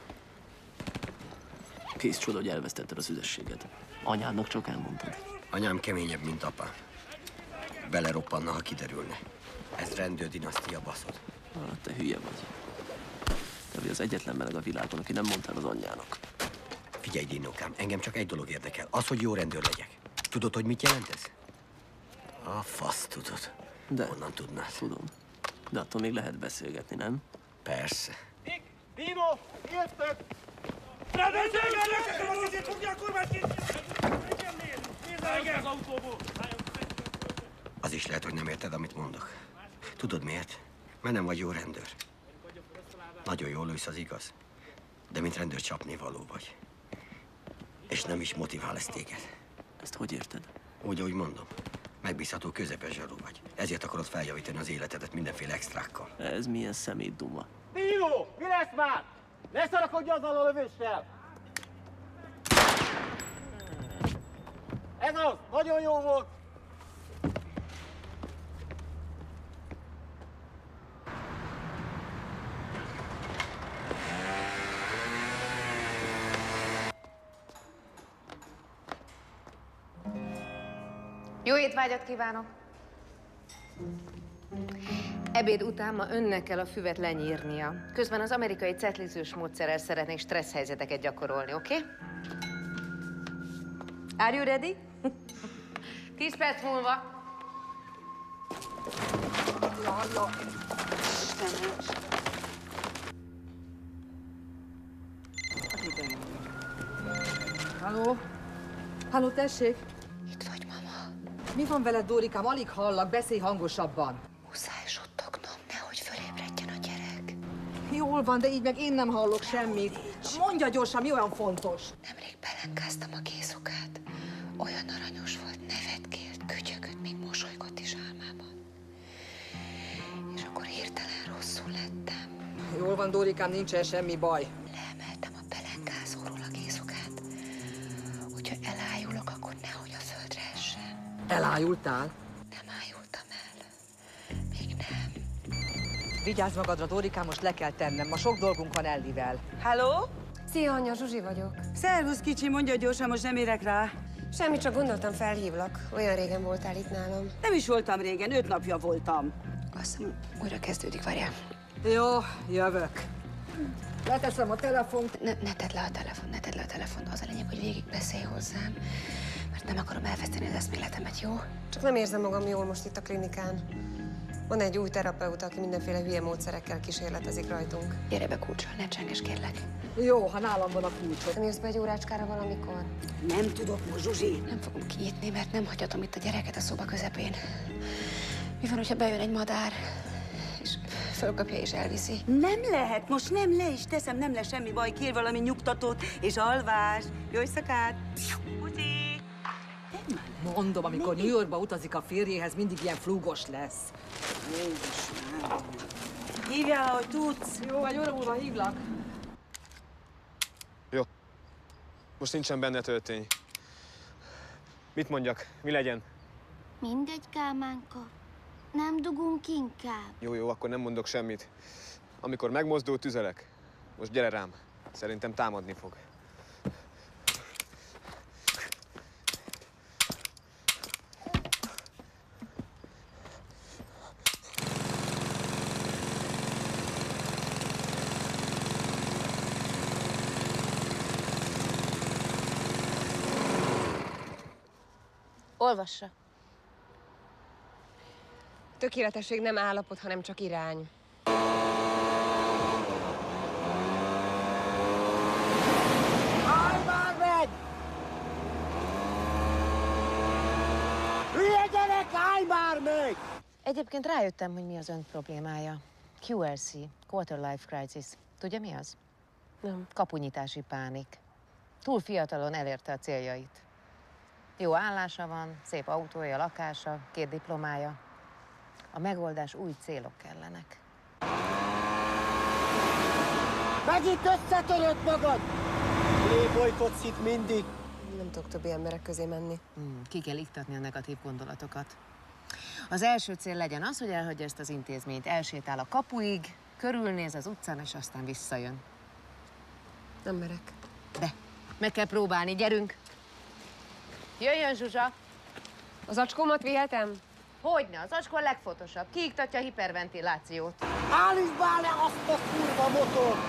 Kész csoda, hogy elvesztetted az üdességed. Anyádnak csak elmondtad.
Anyám keményebb, mint apa. Beleroppanna, ha kiderülne. Ez rendőrdinasztia, baszod.
Te hülye vagy. Te vagy az egyetlen meleg a világon, aki nem mondtál az anyjának.
Figyelj, Dinókám, engem csak egy dolog érdekel. Az, hogy jó rendőr legyek. Tudod, hogy mit jelent ez? A fasz tudod.
De.
Honnan tudnád?
Tudom. De attól még lehet beszélgetni, nem?
Persze.
Dino, jöttök! Rendőrségnek! Az izét fogja a kurvát ki! Nézd el az autóból!
Az is lehet, hogy nem érted, amit mondok. Tudod miért? Mert nem vagy jó rendőr. Nagyon jól lősz, az igaz. De mint rendőr csapnivaló vagy. És nem is motivál ez téged.
Ezt hogy érted?
Úgy, ahogy mondom. Megbízható, közepes zsarú vagy. Ezért akarod feljavítani az életedet mindenféle extrákkal.
Ez milyen szemétduma.
Dino, mi lesz már? Ne szarakodj azzal a lövéssel! Ez az! Nagyon jó volt!
Jó étvágyat kívánok! Ebéd után ma önnek kell a füvet lenyírnia. Közben az amerikai cetlizős módszerrel szeretnék stressz helyzeteket gyakorolni, oké? Okay? Are you ready? 10 perc múlva.
Halló? Halló, tessék?
Itt vagy, mama.
Mi van veled, Dórikám? Alig hallak, beszélj hangosabban.
Muszáj suttognom, nehogy fölébredjen a gyerek.
Jól van, de így meg én nem hallok semmit. Mondja gyorsan, mi olyan fontos?
Nemrég pelenkáztam a készokát. Olyan aranyos volt, nevetkélt, kötyögött, még mosolygott is álmában. És akkor hirtelen rosszul lettem.
Jól van, Dórikám, nincsen semmi baj.
Leemeltem a pelenkázóról a készokát. Hogyha elájulok, akkor nehogy a földre essen.
Elájultál?
Nem ájultam el. Még nem.
Vigyázz magadra, Dórikám, most le kell tennem. Ma sok dolgunk van Ellivel.
Halló?
Szia, anya, Zsuzsi vagyok.
Szervusz, kicsi, mondja gyorsan, most nem érek rá.
Semmi, csak gondoltam, felhívlak. Olyan régen voltál itt nálam.
Nem is voltam régen, 5 napja voltam.
Azt hiszem, újra kezdődik, várjál.
Jó, jövök. Leteszem a telefont.
Ne tedd le a telefont. Az a lényeg, hogy végig beszélj hozzám, mert nem akarom elveszteni az eszméletemet, jó?
Csak nem érzem magam jól most itt a klinikán. Van egy új terapeuta, aki mindenféle hülye módszerekkel kísérletezik rajtunk.
Gyere be kulccsal, ne csenges, kérlek.
Jó, ha nálam van a kulcsod.
Nem jössz be egy órácskára valamikor?
Nem tudok most, Zsuzsi.
Nem fogom kinyitni, mert nem hagyhatom itt a gyereket a szoba közepén. Mi van, hogyha bejön egy madár, és fölkapja és elviszi?
Nem lehet, most nem le is teszem, nem lesz semmi baj, kér valami nyugtatót és alvás. Jó éjszakát! Puszi!
Mondom, amikor New Yorkba utazik a férjéhez, mindig ilyen flúgos lesz.
Jézus már. Hívjál, ahogy tudsz.
Jó, egy óra múlva hívlak.
Jó. Most nincsen benne töltény. Mit mondjak? Mi legyen?
Mindegy, Kálmánka. Nem dugunk inkább.
Jó, akkor nem mondok semmit. Amikor megmozdul, tüzelek. Most gyere rám. Szerintem támadni fog.
Olvassa.
Tökéletesség nem állapot, hanem csak irány.
Állj már meg! Hülye gyerek, állj már meg!
Egyébként rájöttem, hogy mi az ön problémája. QLC, Quarter Life Crisis. Tudja, mi az?
Nem.
Kapunyitási pánik. Túl fiatalon elérte a céljait. Jó állása van, szép autója, lakása, 2 diplomája. A megoldás új célok kellenek.
Megint összetörött magad! Playboykodsz itt mindig.
Nem tudok többi emberek közé menni.
Ki kell iktatni a negatív gondolatokat. Az első cél legyen az, hogy elhagyja ezt az intézményt. Elsétál a kapuig, körülnéz az utcán, és aztán visszajön.
Nem merek.
De, meg kell próbálni, gyerünk! Jöjjön, Zsuzsa!
Az acskómat vihetem?
Hogyne, az acskó a legfontosabb. Kiiktatja a hiperventilációt.
Állítsd már le azt a kurva motort!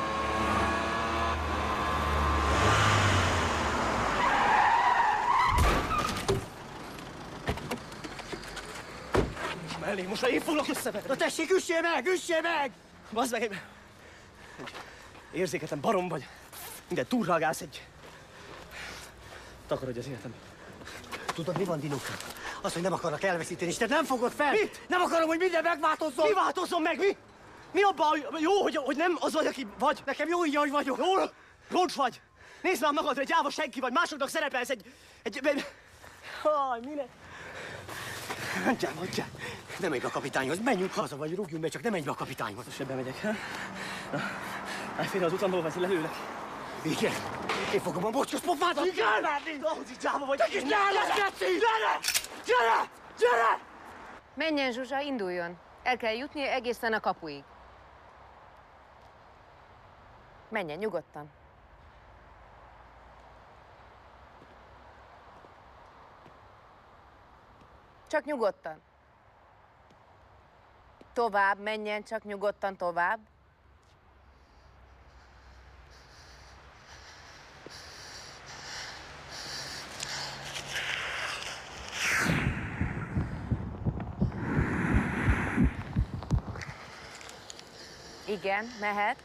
Mellé, most én foglak összeverni.
Na tessék, üssél meg, üssél meg!
Bazd meg, egy érzéketlen barom vagy. Minden túlreagálsz egy... Takarodj az életem.
Tudod, mi van, Dinuka? Az, hogy nem akarnak elveszíteni, és te nem fogod fel!
Mit?
Nem akarom, hogy minden megváltozzon!
Mi változzon meg, mi? Mi abban jó, hogy nem az vagy, aki vagy?
Nekem jó így, ahogy vagyok.
Jó, roncs vagy. Nézd már magadra, egy gyáva senki vagy, másoknak szerepelsz egy... Haj, minek?
Hagyjál. Nem menj be a kapitányhoz, menjünk haza, vagy rúgjunk be, csak nem menj be a kapitányhoz.
Most ebben megyek, ha? Na, állj félre az utamból, vagy lelőlek.
Igen. Én fogom a bocskos pofádat.
Igen! Ahhoz így gyáva vagy.
Te kis nyálas, Geci! Gyere!
Menjen, Zsuzsa, induljon. El kell jutni egészen a kapuig. Menjen, nyugodtan. Csak nyugodtan. Tovább, menjen csak nyugodtan tovább. Igen, mehet.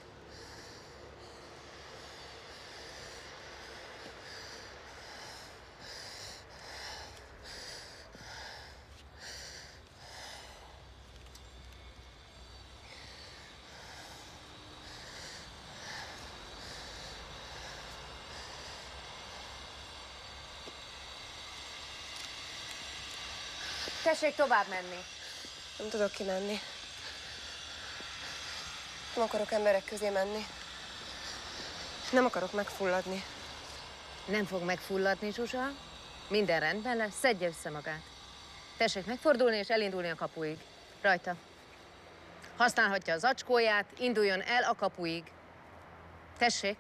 Tessék tovább menni.
Nem tudok kimenni. Nem akarok emberek közé menni. Nem akarok megfulladni.
Nem fog megfulladni, Zsuzsa. Minden rendben lesz, szedje össze magát. Tessék megfordulni és elindulni a kapuig. Rajta. Használhatja az acskóját, induljon el a kapuig. Tessék.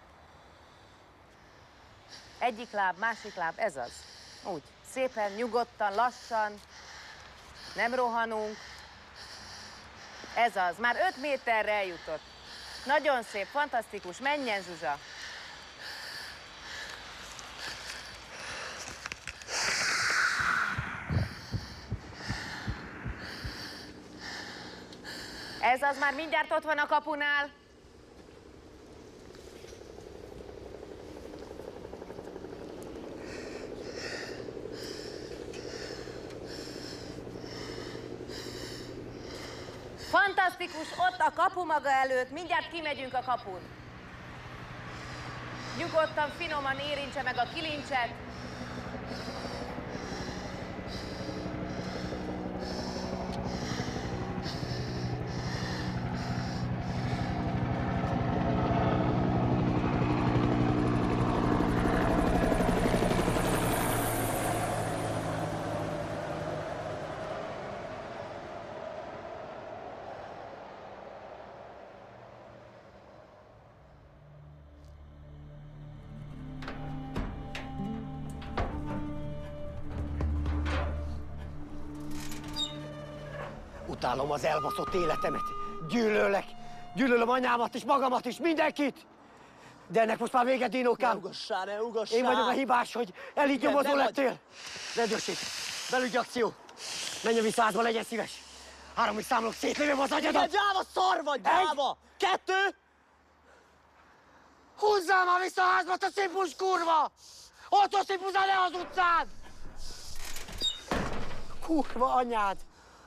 Egyik láb, másik láb, ez az. Úgy. Szépen, nyugodtan, lassan. Nem rohanunk. Ez az. Már 5 méterre eljutott. Nagyon szép, fantasztikus. Menjen, Zsuzsa. Ez az, már mindjárt ott van a kapunál. Fantasztikus, ott a kapu maga előtt, mindjárt kimegyünk a kapun. Nyugodtan, finoman érintse meg a kilincset.
Utálom az elbaszott életemet. Gyűlölek. Gyűlölöm anyámat is, magamat is, mindenkit. De ennek most már vége, Dinókám.
Ne ugassál, ne ugassál.
Én vagyok a hibás, hogy elitnyomozó lettél. Rendőrség, belügyi akció. Menjen vissza házba, legyen szíves. 3-ig számolok, szétlövöm az agyadat.
Te gyáva szar vagy, gyáva! 2!
Húzzál már vissza a házba, te szipus kurva! Otthon szipuzál le az utcán! Kurva anyád!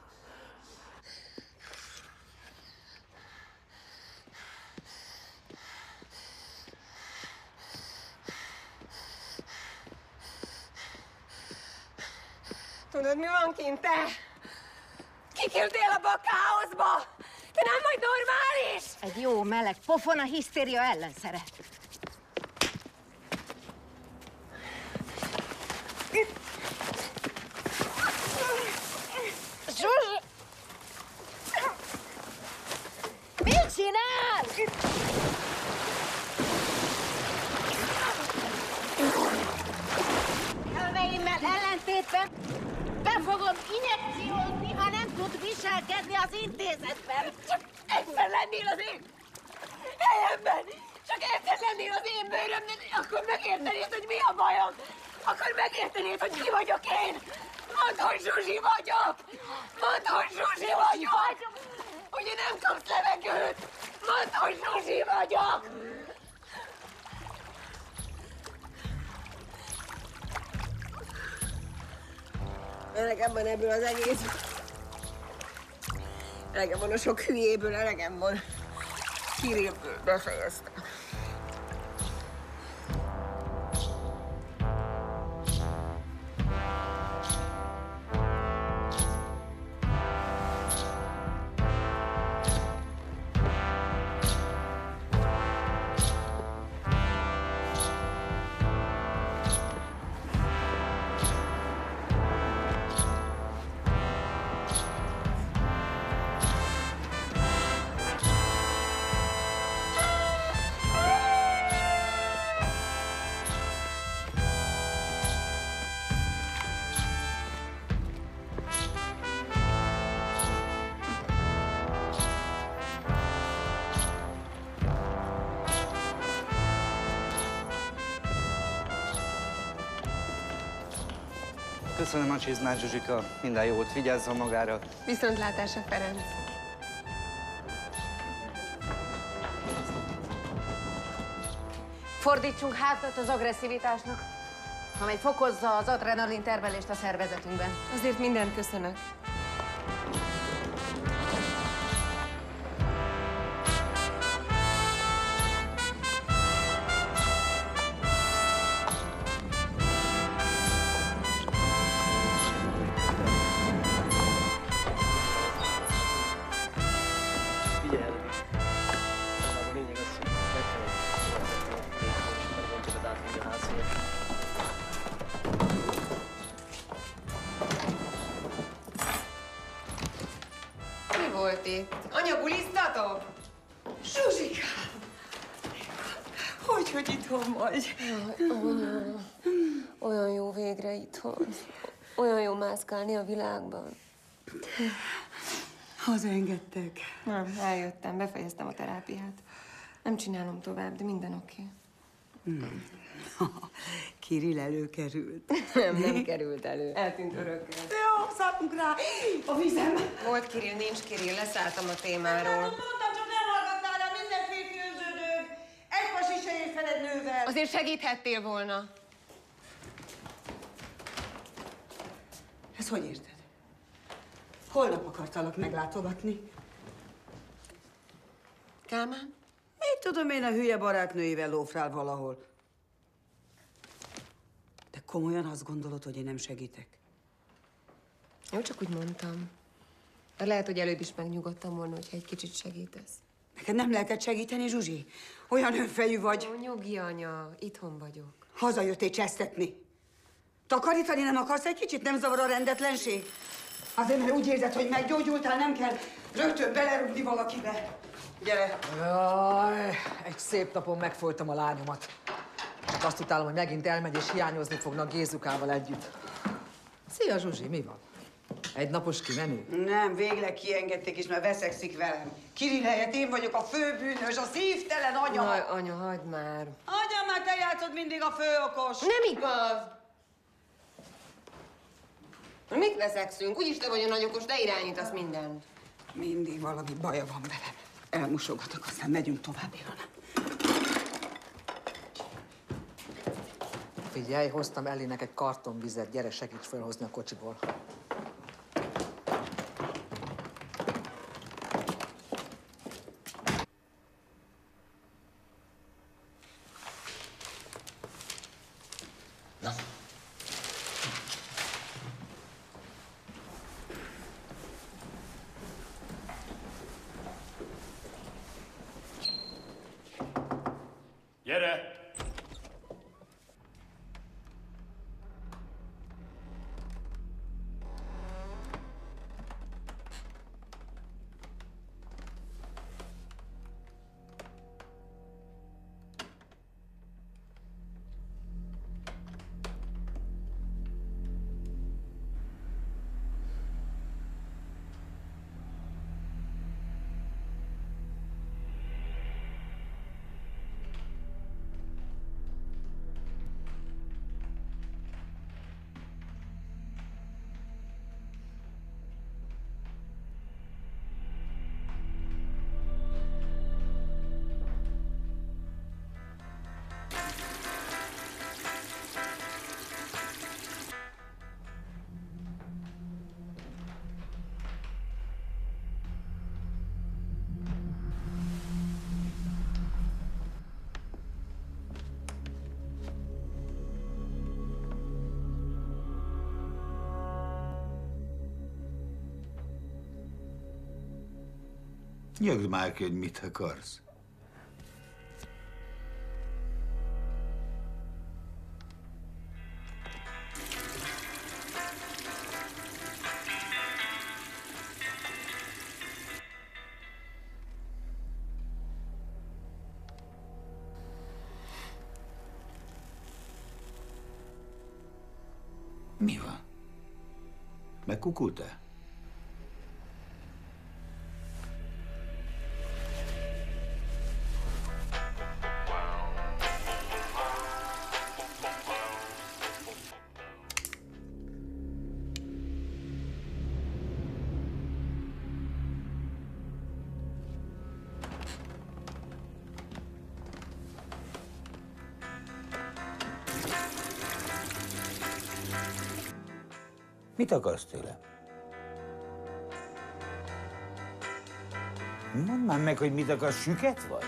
Tudod, mi van kint, te? Kiküldtél abba a káoszba! Te nem vagy normális!
Egy jó meleg pofon a hisztéria ellenszere.
Zsuzsi! Mit csinál?
Elveimmel ellentétben be fogom injekciózni, ha nem tud viselkedni az intézetben.
Csak egyszer lennél az én helyemben! Csak egyszer lennél az én bőrömben, akkor megértenéd, hogy mi a bajom! Akkor megértenéd, hogy ki vagyok én! Mondd, hogy Zsuzsi vagyok! Mondd, hogy Zsuzsi vagyok! Ugye nem kapsz levegőt! Mondd, hogy Zsuzsi vagyok! Elegem van ebből az egész. Elegem van a sok hülyéből, elegem van. Kirillből befejeztem.
Köszönöm a csizmát, Zsuzsika. Minden jót, vigyázzon magára.
Viszontlátásra, Ferenc.
Fordítsunk hátat az agresszivitásnak, amely fokozza az adrenalin termelést a szervezetünkben.
Azért mindent köszönök. Mi volt itt? Anya, bulisztatok?
Zsuzsikám! Hogy itthon vagy?
Anya, olyan jó végre itthon. Olyan jó mászkálni a világban.
Hazaengedtek.
Nem, eljöttem, befejeztem a terápiát. Nem csinálom tovább, de minden oké.
Kirill előkerült.
Nem került elő. Eltűnt örökkel.
Jó, szálltunk rá! A vizem!
Volt Kirill, nincs Kirill, leszálltam a témáról.
Mondtam, csak nem hallgattál rá, minden férfi önződők! Egy pasi se ér feled nővel!
Azért segíthettél volna.
Ezt hogy érted? Holnap akartalak meglátogatni.
Kálmán?
Mit tudom én, a hülye barátnőivel lófrál valahol. De komolyan azt gondolod, hogy én nem segítek?
Jó, csak úgy mondtam. De lehet, hogy előbb is megnyugodtam volna, hogyha egy kicsit segítesz.
Neked nem lehetett segíteni, Zsuzsi? Olyan önfejű vagy.
Ó, nyugi, anya. Itthon vagyok.
Hazajöttél csesztetni. Takarítani nem akarsz egy kicsit? Nem zavar a rendetlenség? Azért, mert úgy érzed, hogy meggyógyultál, nem kell rögtön belerúgni valakibe. Gyere!
Jaj, egy szép napon megfolytam a lányomat. Csak azt utálom, hogy megint elmegy és hiányozni fognak Gézukával együtt. Szia, Zsuzsi, mi van? Egy napos kimenő?
Nem, végleg kiengedték, és már veszekszik velem. Kirill helyett én vagyok a főbűnös, a szívtelen anya.
Na, anya, hagyd már.
Anya, már te játszod mindig a főokos.
Nem igaz! Mit veszekszünk? Úgyis te vagy a nagyokos, de irányítasz mindent.
Mindig valami baja van velem. Elmosogatok, aztán megyünk tovább, Ilona.
Figyelj, hoztam Ellinek egy kartonvizet, gyere, segíts felhozni a kocsiból.
Gyere!
Nyögd már ki, hogy mit akarsz. Mi van? Megkukultál? Mit akarsz tőle? Mondd már meg, hogy mit akarsz, süket vagy?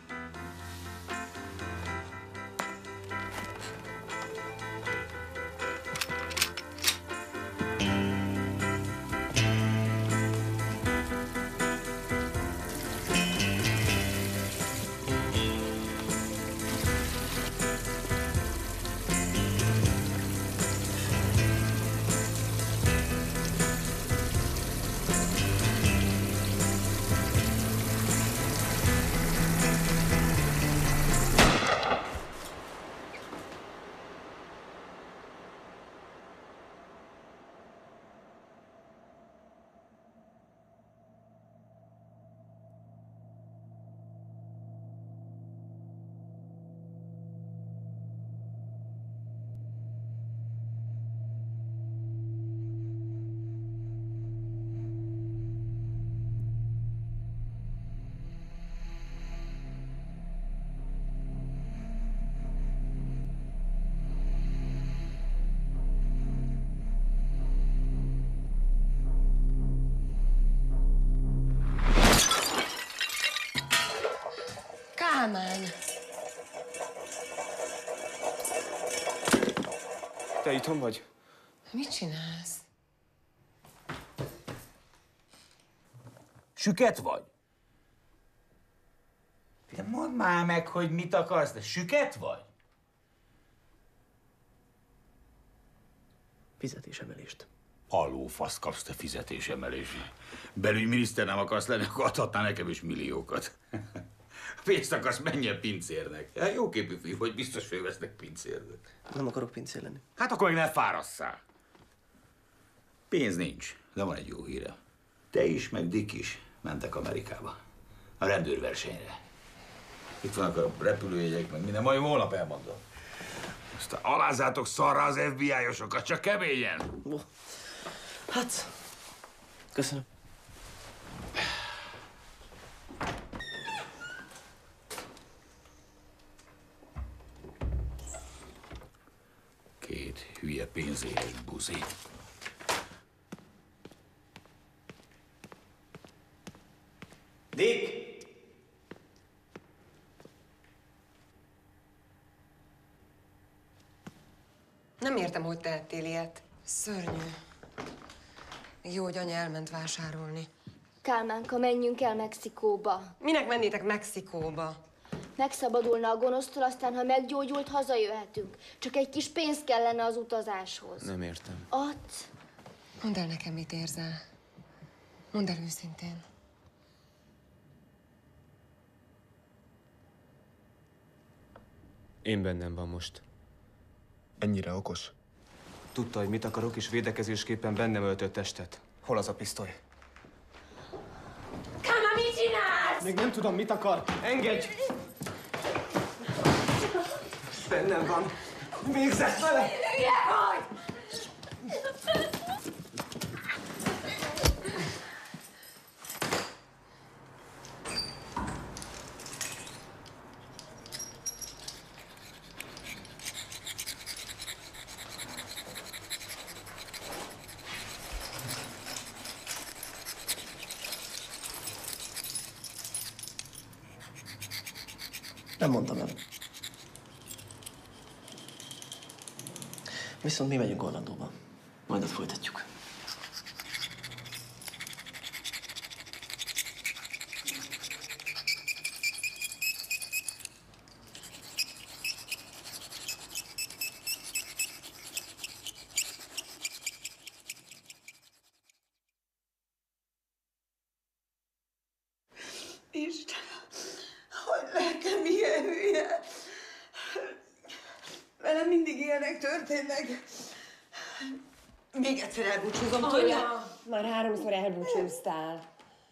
Kálmán!
Te itthon vagy?
Mit csinálsz?
Süket vagy? De mondd már meg, hogy mit akarsz, de süket vagy?
Fizetésemelést.
Alófasz kapsz te fizetésemelésre. Belügyminiszter nem akarsz lenni, akkor adhatnál nekem is milliókat. Pénzt akarsz, menjen pincérnek. Ja, jóképű fiú, hogy biztos fölvesznek pincérnek.
Nem akarok pincér lenni.
Hát akkor még ne fárasszál. Pénz nincs, de van egy jó híre. Te is, meg Dick is mentek Amerikába. A rendőrversenyre. Itt vannak a repülőjegyek, meg minden, majd holnap elmondom. Aztán alázzátok szarra az FBI-osokat, csak keményen!
Hát, köszönöm.
Két hülye pénzéhes buzi.
Dick!
Nem értem, hogy tehettél ilyet. Szörnyű. Jó, hogy anya elment vásárolni.
Kálmánka, menjünk el Mexikóba.
Minek mennétek Mexikóba?
Megszabadulna a gonosztól, aztán, ha meggyógyult, hazajöhetünk. Csak egy kis pénz kellene az utazáshoz.
Nem értem.
Ott.
Mondd el nekem, mit érzel. Mondd el őszintén.
Én bennem van most.
Ennyire okos?
Tudta, hogy mit akarok, és védekezésképpen bennem öltött testet.
Hol az a pisztoly?
Káma, mit csinálsz?
Még nem tudom, mit akar. Engedj! Bennem van. Végzett vele!
Hülye vagy!
Nem mondtam el. Viszont mi megyünk Orlandóba. Majd ott folytatjuk.
Istenem, hogy lehetem ilyen hülye? Velem mindig ilyenek történnek. Még egyszer elbúcsúzom tőle.
Anya, már 3-szor elbúcsúztál.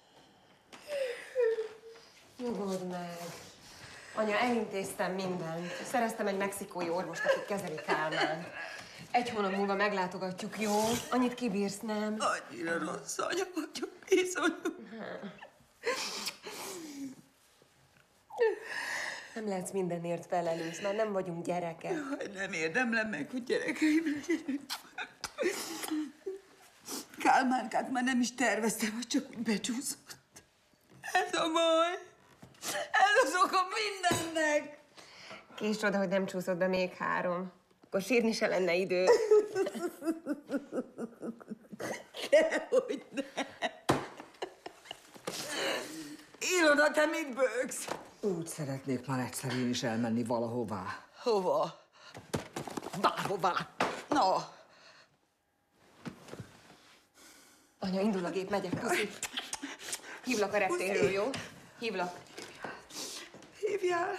Nyugodj meg. Anya, elintéztem mindent. Szereztem egy mexikói orvost, aki kezeli Kálmánt. 1 hónap múlva meglátogatjuk, jó? Annyit kibírsz, nem?
Annyira rossz anya vagyok, iszonyú.
Nem lehetsz mindenért felelős, már nem vagyunk gyerekek.
Jaj, nem érdemlem meg, hogy gyerekeim legyenek. Kálmánkát már nem is terveztem, hogy csak úgy becsúszott. Ez a baj. Ez az oka mindennek.
Késd oda, hogy nem csúszott be még 3. Akkor sírni se lenne idő.
Dehogy ne. Ilona, te mit bőgsz?
Úgy szeretnék már egyszer én is elmenni valahová.
Hova? Bárhová. No.
Anya, indul a gép, megyek, puszi. Hívlak a reptérről, jó? Hívlak.
Hívjál.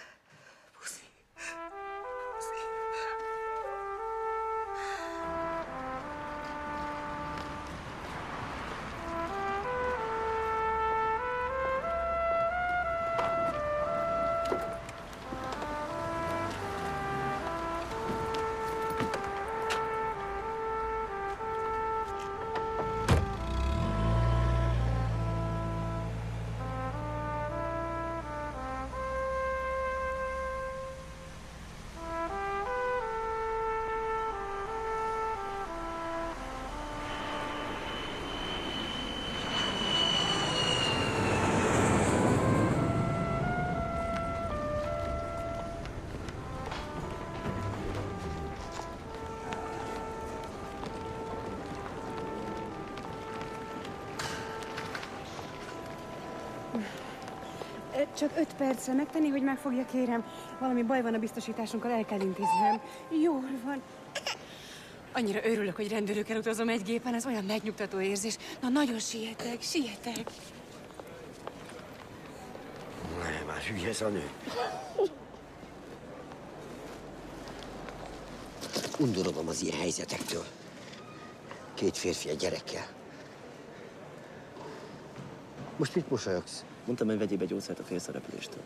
Csak 5 percre megtenni, hogy megfogja, kérem. Valami baj van a biztosításunkkal, el kell intéznem. Jól van. Annyira örülök, hogy rendőrökkel utazom egy gépen, ez olyan megnyugtató érzés. Na, nagyon sietek.
Ne, már hülye ez a nő. Undorodom az ilyen helyzetektől. 2 férfi egy gyerekkel. Most mit mosolyogsz?
Mondtam, hogy vegyél be gyógyszert a félszerepüléstől.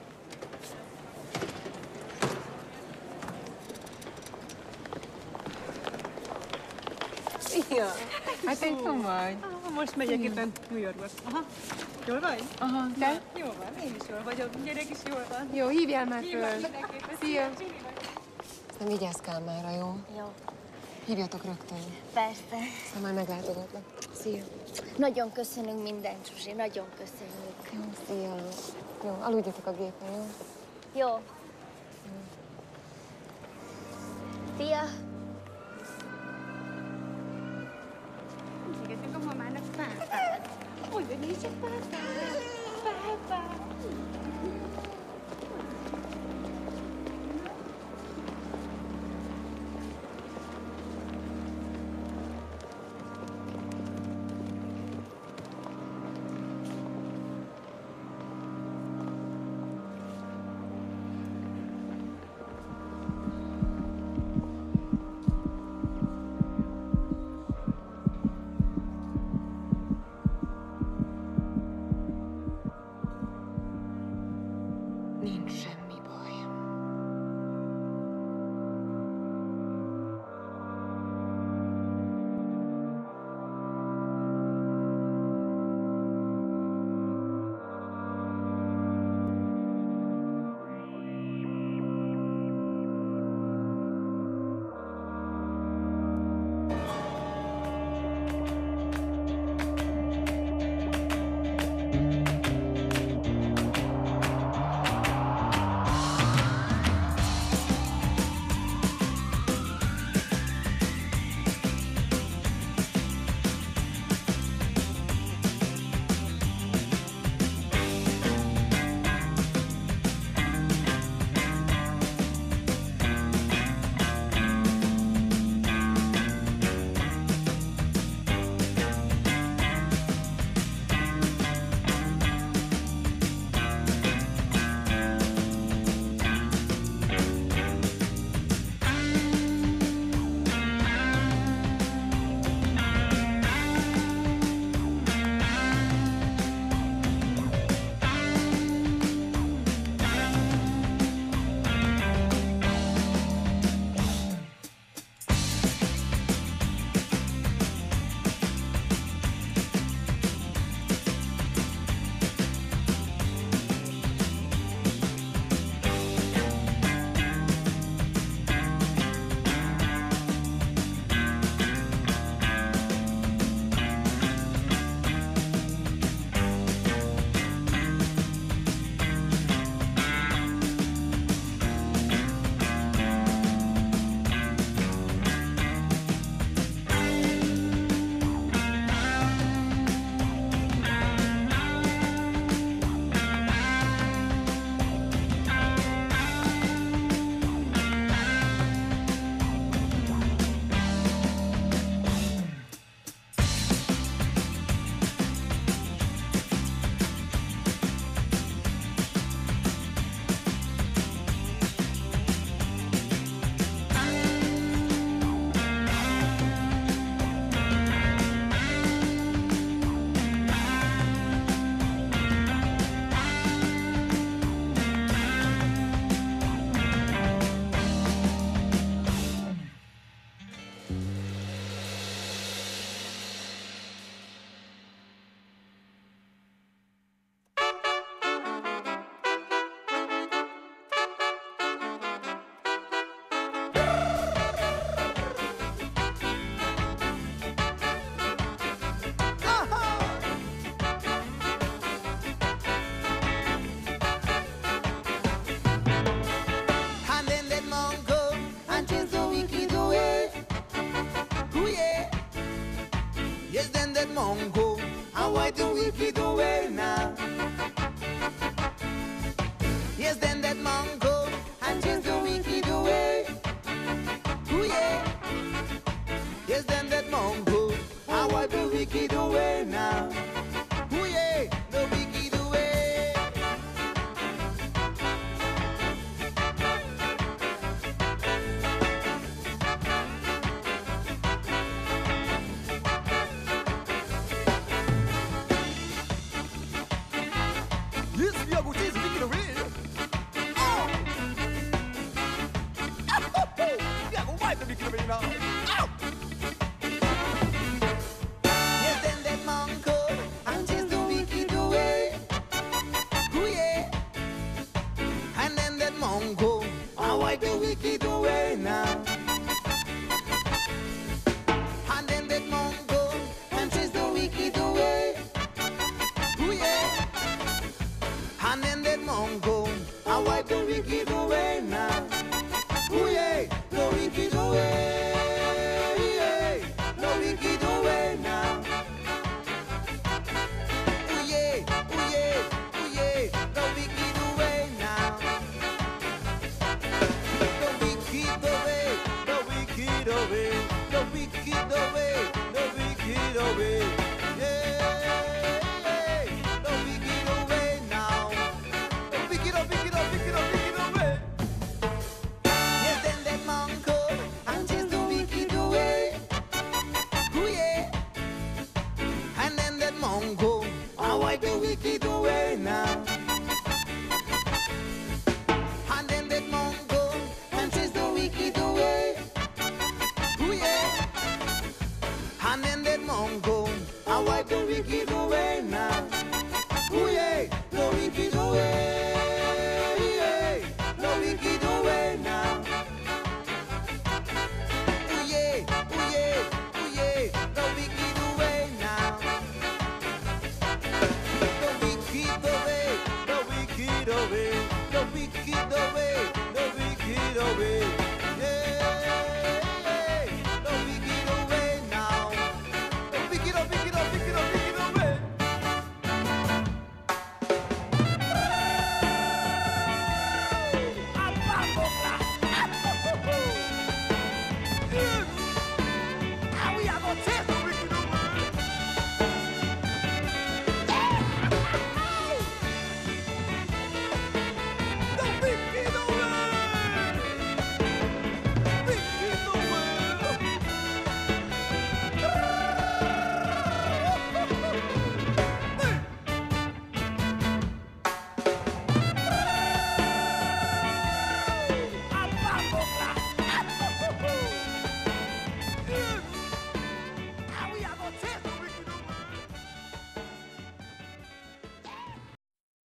Szia! Hát itthon vagy?
Most megyek éppen New Yorkba. Aha. Jól vagy?
Aha, te?
Jól van, én is jól vagyok, gyerek is jól van.
Jó, hívjál már föl.
Mindenképpen.
Szia!
Nem vigyázz Kálmára, jó?
Jó.
Hívjatok rögtön.
Persze.
Aztán majd meglátogatlak. Szia! Nagyon köszönünk mindent, Zsuzsi, nagyon köszönjük.
Jó, szia! Jó, aludjatok a gépen, jó?
Jó.
Szia!
Nézzük a mamának pápát. Oda nézzük pápát. Pápát.
Nincs semmi baj.
wicked away now. Ooh yeah, the wicked away. The wicked away now. Ooh yeah, ooh yeah, ooh yeah, the wicked away now. The wicked away, the wicked away, the wicked away, the wicked away. Wipe the wicked away now. And then that monk go and chase the wicked away. Ooh yeah. And then that monk go and wipe the wicked away now. Ooh yeah, the wicked away. The wicked away now. Ooh yeah, ooh yeah, ooh yeah, the wicked away now. The wicked away, the wicked away, the wicked away, the wicked away. Yeah, the wicked away now. The wicked, wicked, wicked, wicked away. How we are gonna tell?